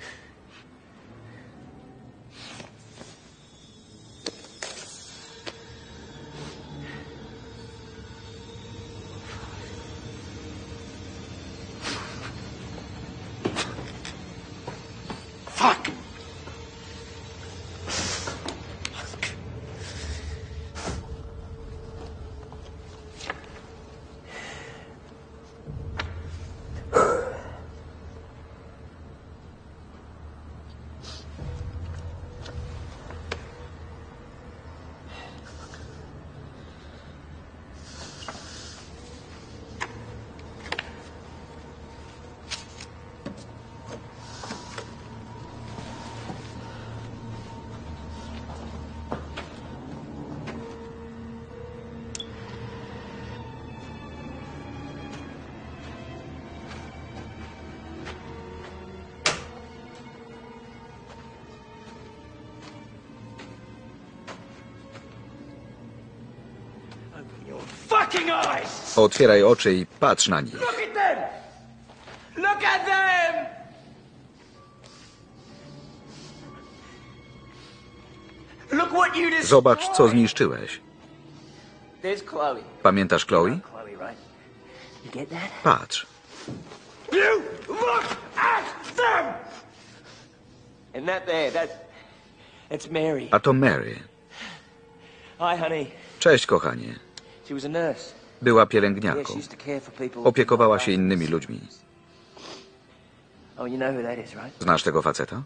Otwieraj oczy i patrz na nich. Zobacz, co zniszczyłeś. Pamiętasz Chloe? Patrz. A to Mary. Cześć, kochanie. Była pielęgniarką. Opiekowała się innymi ludźmi. Znasz tego faceta?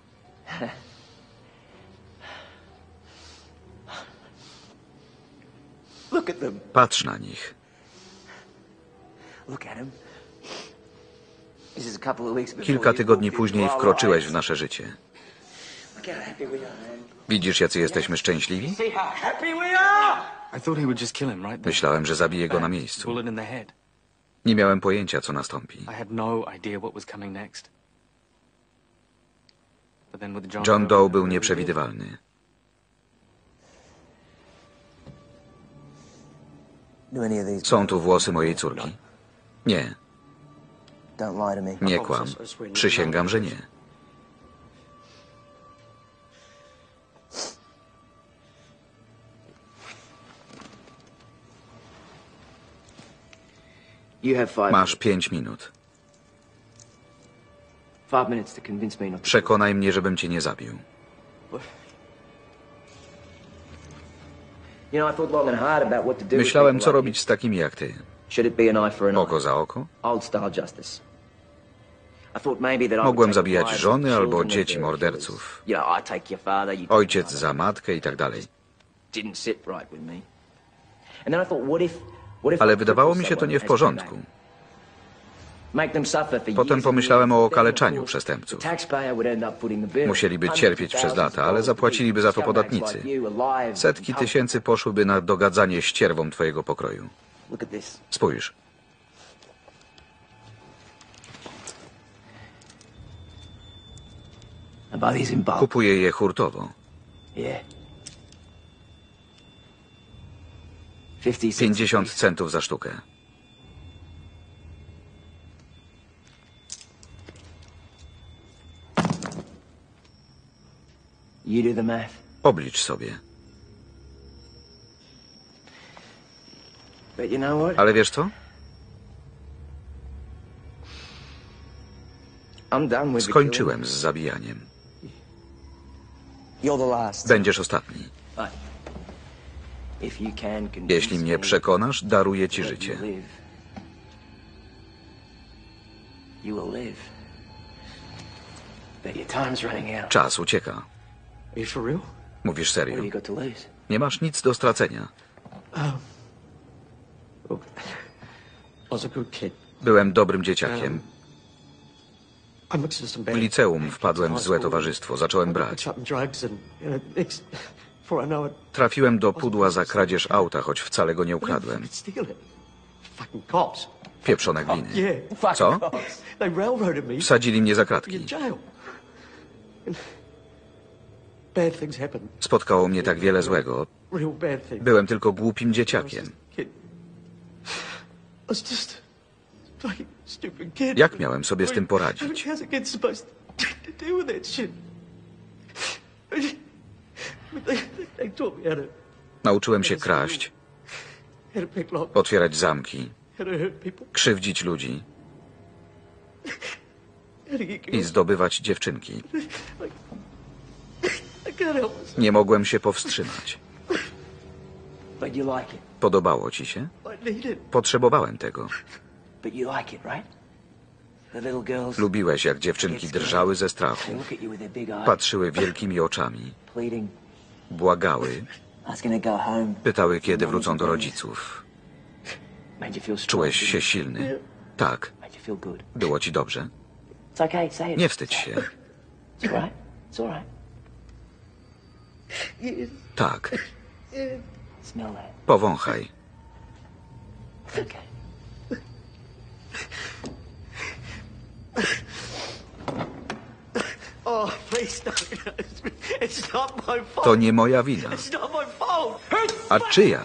Patrz na nich. Kilka tygodni później wkroczyłeś w nasze życie. Widzisz, jacy jesteśmy szczęśliwi? Myślałem, że zabiję go na miejscu. Nie miałem pojęcia, co nastąpi. John Doe był nieprzewidywalny. Są tu włosy mojej córki? Nie. Nie kłam. Przysięgam, że nie. Masz pięć minut. Przekonaj mnie, żebym cię nie zabił. Myślałem, co robić z takimi jak ty. Oko za oko? Mogłem zabijać żony albo dzieci morderców. Ojciec za matkę i tak dalej. Ale wydawało mi się to nie w porządku. Potem pomyślałem o okaleczaniu przestępców. Musieliby cierpieć przez lata, ale zapłaciliby za to podatnicy. Setki tysięcy poszłyby na dogadzanie ścierwom twojego pokroju. Spójrz. Kupuję je hurtowo. pięćdziesiąt centów za sztukę. Oblicz sobie. Ale wiesz co? Skończyłem z zabijaniem. Będziesz ostatni. Jeśli mnie przekonasz, daruję ci życie. Czas ucieka. Mówisz serio? Nie masz nic do stracenia. Byłem dobrym dzieciakiem. W liceum wpadłem w złe towarzystwo. Zacząłem brać. Trafiłem do pudła za kradzież auta, choć wcale go nie ukradłem. Pieprzone gliny. Co? Wsadzili mnie za kratki. Spotkało mnie tak wiele złego. Byłem tylko głupim dzieciakiem. Jak miałem sobie z tym poradzić? Nauczyłem się kraść, otwierać zamki, krzywdzić ludzi i zdobywać dziewczynki. Nie mogłem się powstrzymać. Podobało ci się? Potrzebowałem tego. Lubiłeś, jak dziewczynki drżały ze strachu. Patrzyły wielkimi oczami. Błagały. Pytały, kiedy wrócą do rodziców. Czułeś się silny? Tak. Było ci dobrze? Nie wstydź się. Tak. Powąchaj. To nie moja wina. A czyja?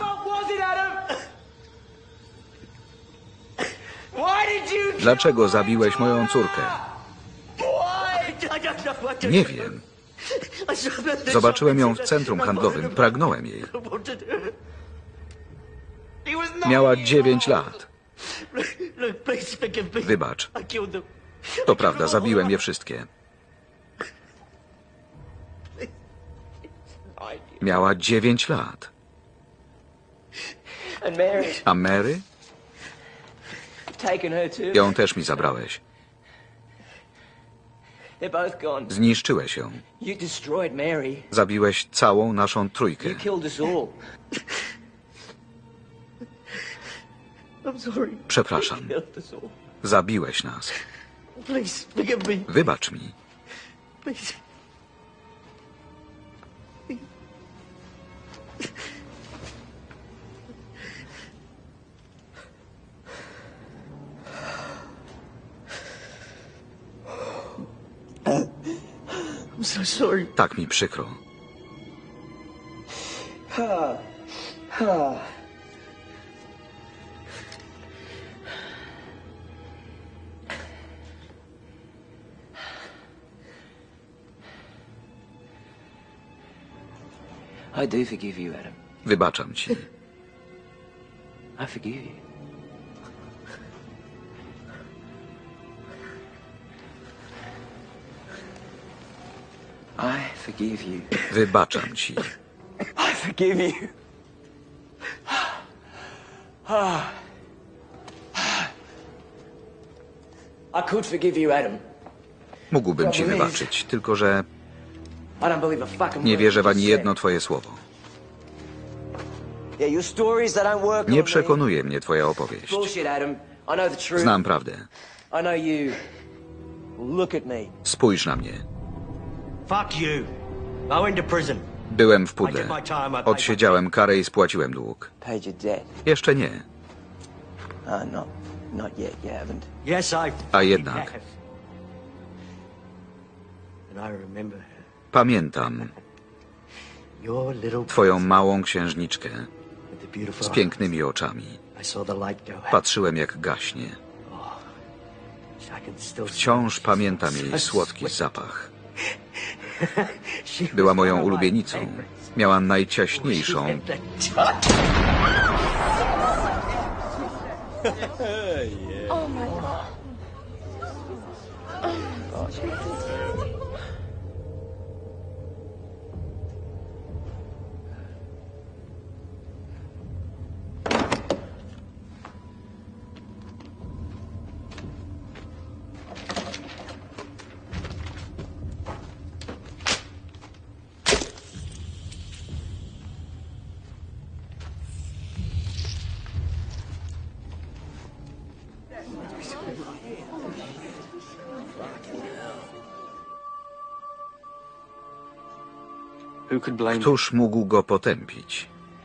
Dlaczego zabiłeś moją córkę? Nie wiem. Zobaczyłem ją w centrum handlowym. Pragnąłem jej. Miała dziewięć lat. Wybacz. To prawda, zabiłem je wszystkie. Miała dziewięć lat. A Mary? Ją też mi zabrałeś. Zniszczyłeś ją. Zabiłeś całą naszą trójkę. Przepraszam. Zabiłeś nas. Wybacz mi. Tak mi przykro. I do forgive you, Adam. Wybaczam ci. I forgive you. I forgive you. Wybaczam ci. I forgive you. I could forgive you, Adam. Mógłbym ci wybaczyć, tylko że I don't believe a fucking nie word wierzę w you ani just jedno said. twoje słowo. Yeah, your stories, they don't work on Nie me. przekonuje mnie twoja opowieść. Bullshit, Adam. I know the truth. Znam prawdę. I know you. Look at me. Spójrz na mnie. Fuck you. I went to prison. Byłem w pudle. Odsiedziałem karę i spłaciłem dług. Paid your debt. Jeszcze nie. Uh, not, not yet. You haven't. Yes, I. A jednak. And I remember her. Pamiętam Your little twoją małą księżniczkę with the z pięknymi oczami. Patrzyłem, jak gaśnie. Wciąż pamiętam jej słodki zapach. Była moją ulubienicą. Miała najciaśniejszą. Oh my God. Któż mógł go potępić?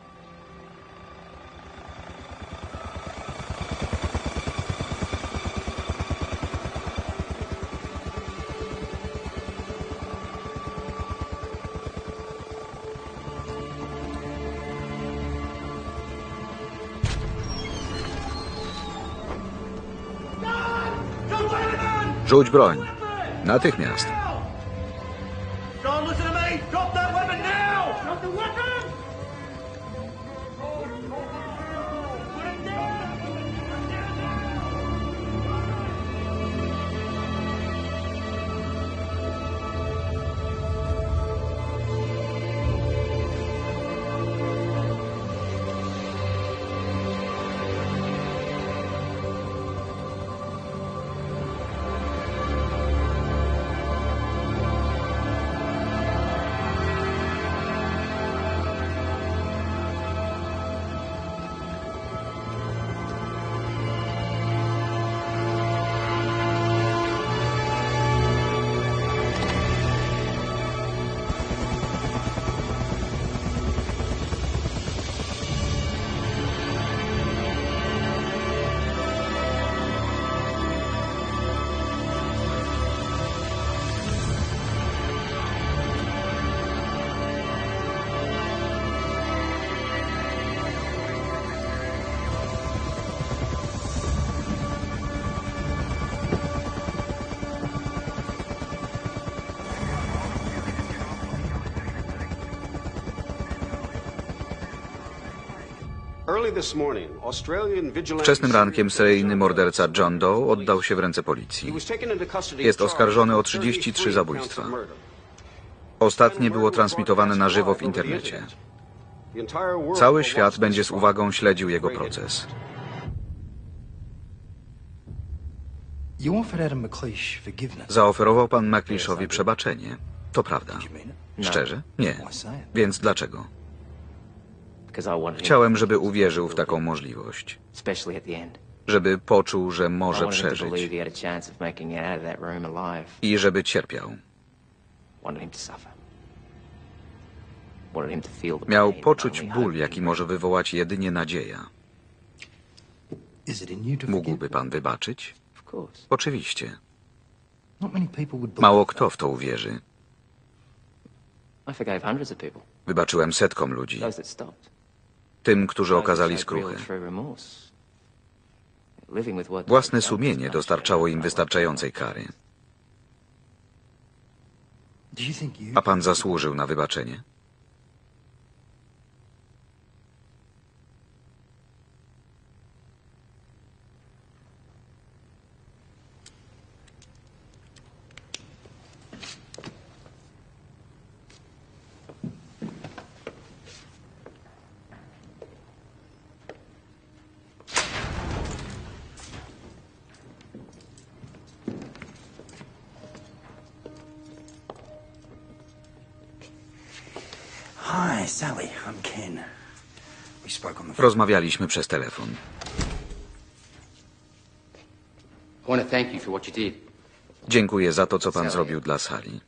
Rzuć broń. Natychmiast. Wczesnym rankiem seryjny morderca John Doe oddał się w ręce policji. Jest oskarżony o trzydzieści trzy zabójstwa. Ostatnie było transmitowane na żywo w internecie. Cały świat będzie z uwagą śledził jego proces. Zaoferował pan McLeishowi przebaczenie. To prawda. Szczerze? Nie. Więc dlaczego? Chciałem, żeby uwierzył w taką możliwość. Żeby poczuł, że może przeżyć. I żeby cierpiał. Miał poczuć ból, jaki może wywołać jedynie nadzieja. Mógłby pan wybaczyć? Oczywiście. Mało kto w to uwierzy. Wybaczyłem setkom ludzi. Tym, którzy okazali skruchę. Własne sumienie dostarczało im wystarczającej kary. A pan zasłużył na wybaczenie? Rozmawialiśmy przez telefon. Dziękuję za to, co pan zrobił dla Sally.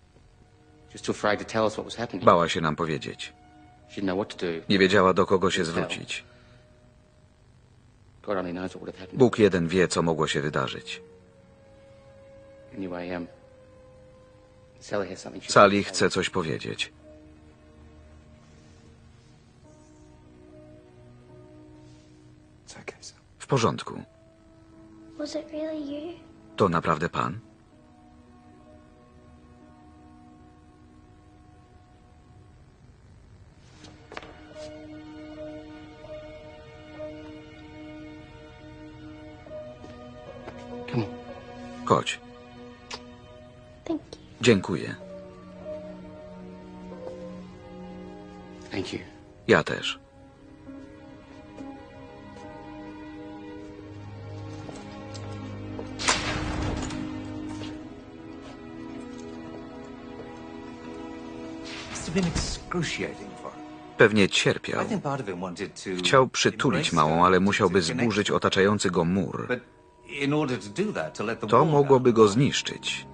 Bała się nam powiedzieć. Nie wiedziała, do kogo się zwrócić. Bóg jeden wie, co mogło się wydarzyć. Sally chce coś powiedzieć. W porządku. Was it really you? To naprawdę pan? Come on. Chodź. Thank you. Dziękuję. Thank you. Ja też. Pewnie cierpiał. Chciał przytulić małą, ale musiałby zburzyć otaczający go mur. To mogłoby go zniszczyć.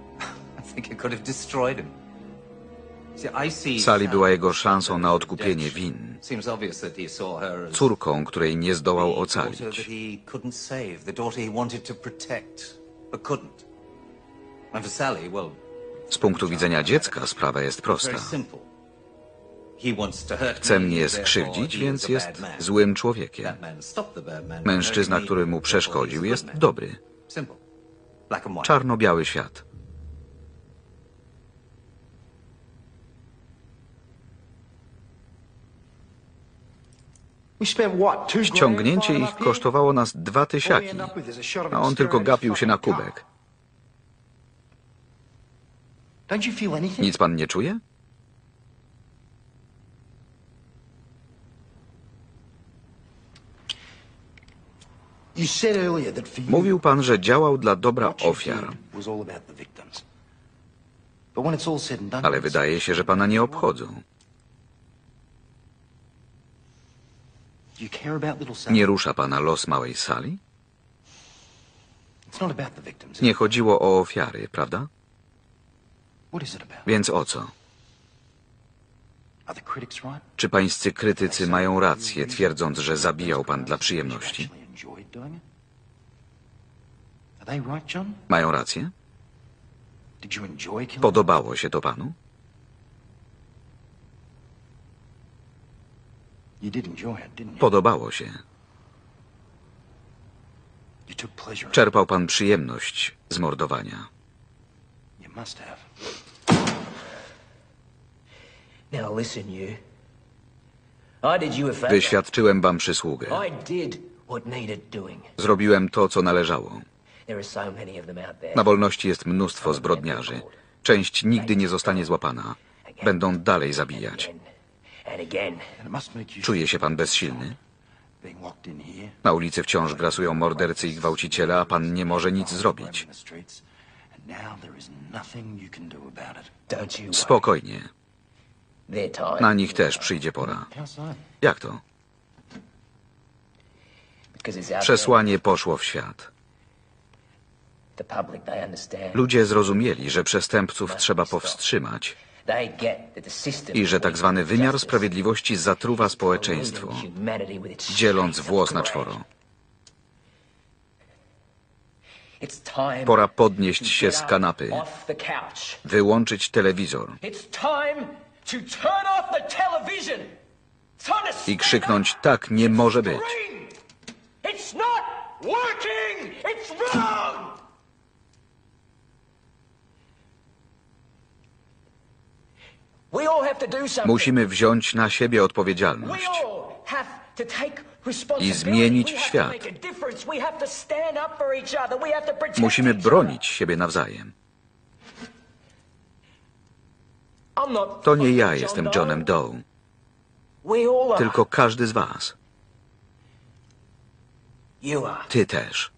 Sally była jego szansą na odkupienie win. Córką, której nie zdołał ocalić. Z punktu widzenia dziecka sprawa jest prosta. Chce mnie skrzywdzić, więc jest złym człowiekiem. Mężczyzna, który mu przeszkodził, jest dobry. Czarno-biały świat. Ściągnięcie ich kosztowało nas dwa tysiaki, a on tylko gapił się na kubek. Nic pan nie czuje? Mówił pan, że działał dla dobra ofiar. Ale wydaje się, że pana nie obchodzą. Nie rusza pana los małej Sally? Nie chodziło o ofiary, prawda? Więc o co? Czy pańscy krytycy mają rację, twierdząc, że zabijał pan dla przyjemności? Mają rację? Podobało się to panu? Podobało się. Czerpał pan przyjemność z mordowania. Wyświadczyłem wam przysługę. Zrobiłem to, co należało. Na wolności jest mnóstwo zbrodniarzy. Część nigdy nie zostanie złapana. Będą dalej zabijać. Czuje się pan bezsilny? Na ulicy wciąż grasują mordercy i gwałciciele, a pan nie może nic zrobić. Spokojnie. Na nich też przyjdzie pora. Jak to? Przesłanie poszło w świat. Ludzie zrozumieli, że przestępców trzeba powstrzymać i że tak zwany wymiar sprawiedliwości zatruwa społeczeństwo, dzieląc włos na czworo. Pora podnieść się z kanapy, wyłączyć telewizor i krzyknąć: tak nie może być. Musimy wziąć na siebie odpowiedzialność i zmienić świat. Musimy bronić siebie nawzajem. To nie ja jestem Johnem Doe, tylko każdy z was. Ty też.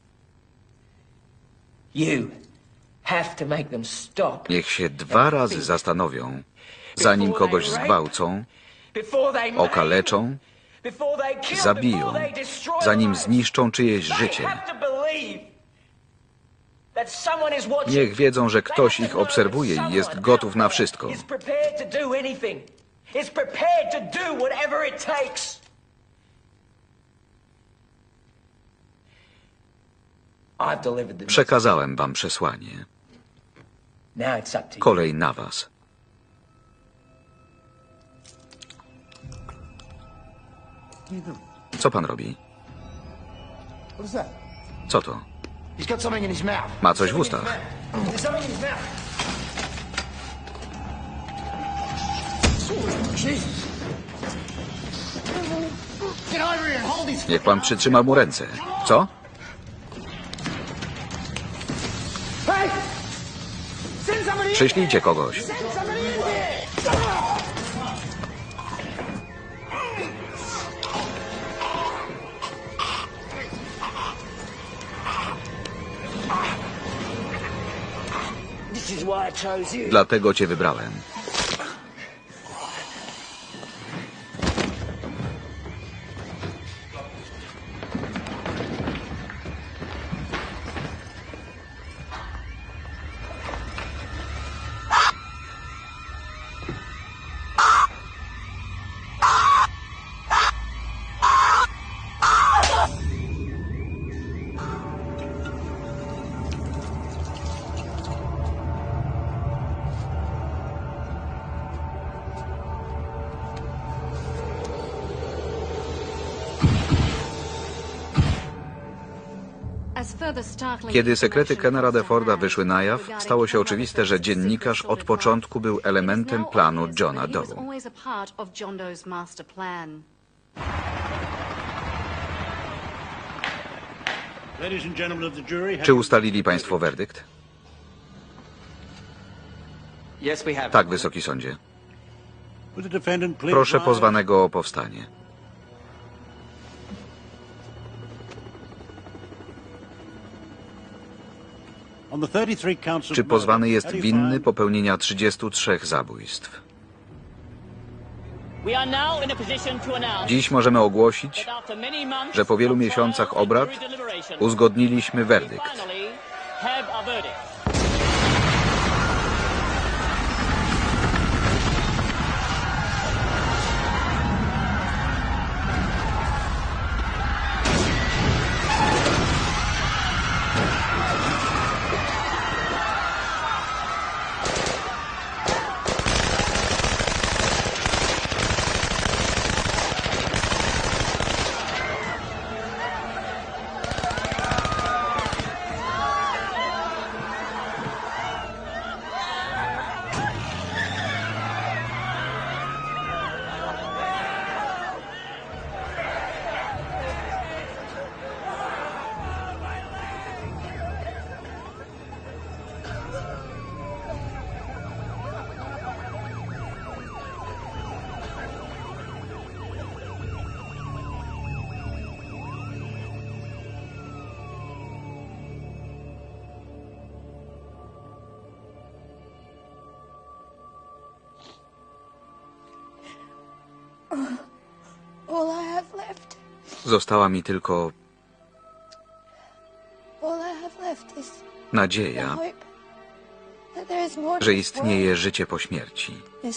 Niech się dwa razy zastanowią, zanim kogoś zgwałcą, okaleczą, zabiją, zanim zniszczą czyjeś życie. Niech wiedzą, że ktoś ich obserwuje i jest gotów na wszystko. Przekazałem wam przesłanie. Kolej na was. Co pan robi? Co to? Ma coś w ustach. Niech pan przytrzyma mu ręce. Co? Przyślijcie kogoś. Dlatego cię wybrałem. Kiedy sekrety Kena Rutherforda wyszły na jaw, stało się oczywiste, że dziennikarz od początku był elementem planu Johna Doe. Czy ustalili państwo werdykt? Tak, Wysoki Sądzie. Proszę pozwanego o powstanie. Czy pozwany jest winny popełnienia trzydziestu trzech zabójstw? Dziś możemy ogłosić, że po wielu miesiącach obrad uzgodniliśmy werdykt. Została mi tylko nadzieja, że istnieje życie po śmierci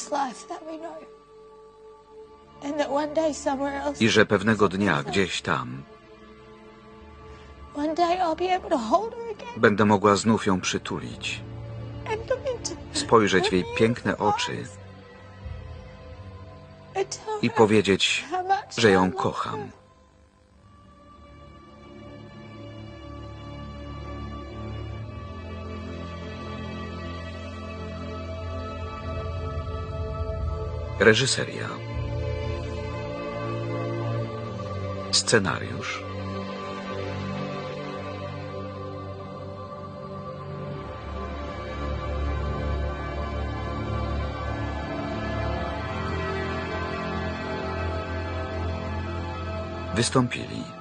i że pewnego dnia gdzieś tam będę mogła znów ją przytulić, spojrzeć w jej piękne oczy i powiedzieć, że ją kocham. Reżyseria. Scenariusz. Wystąpili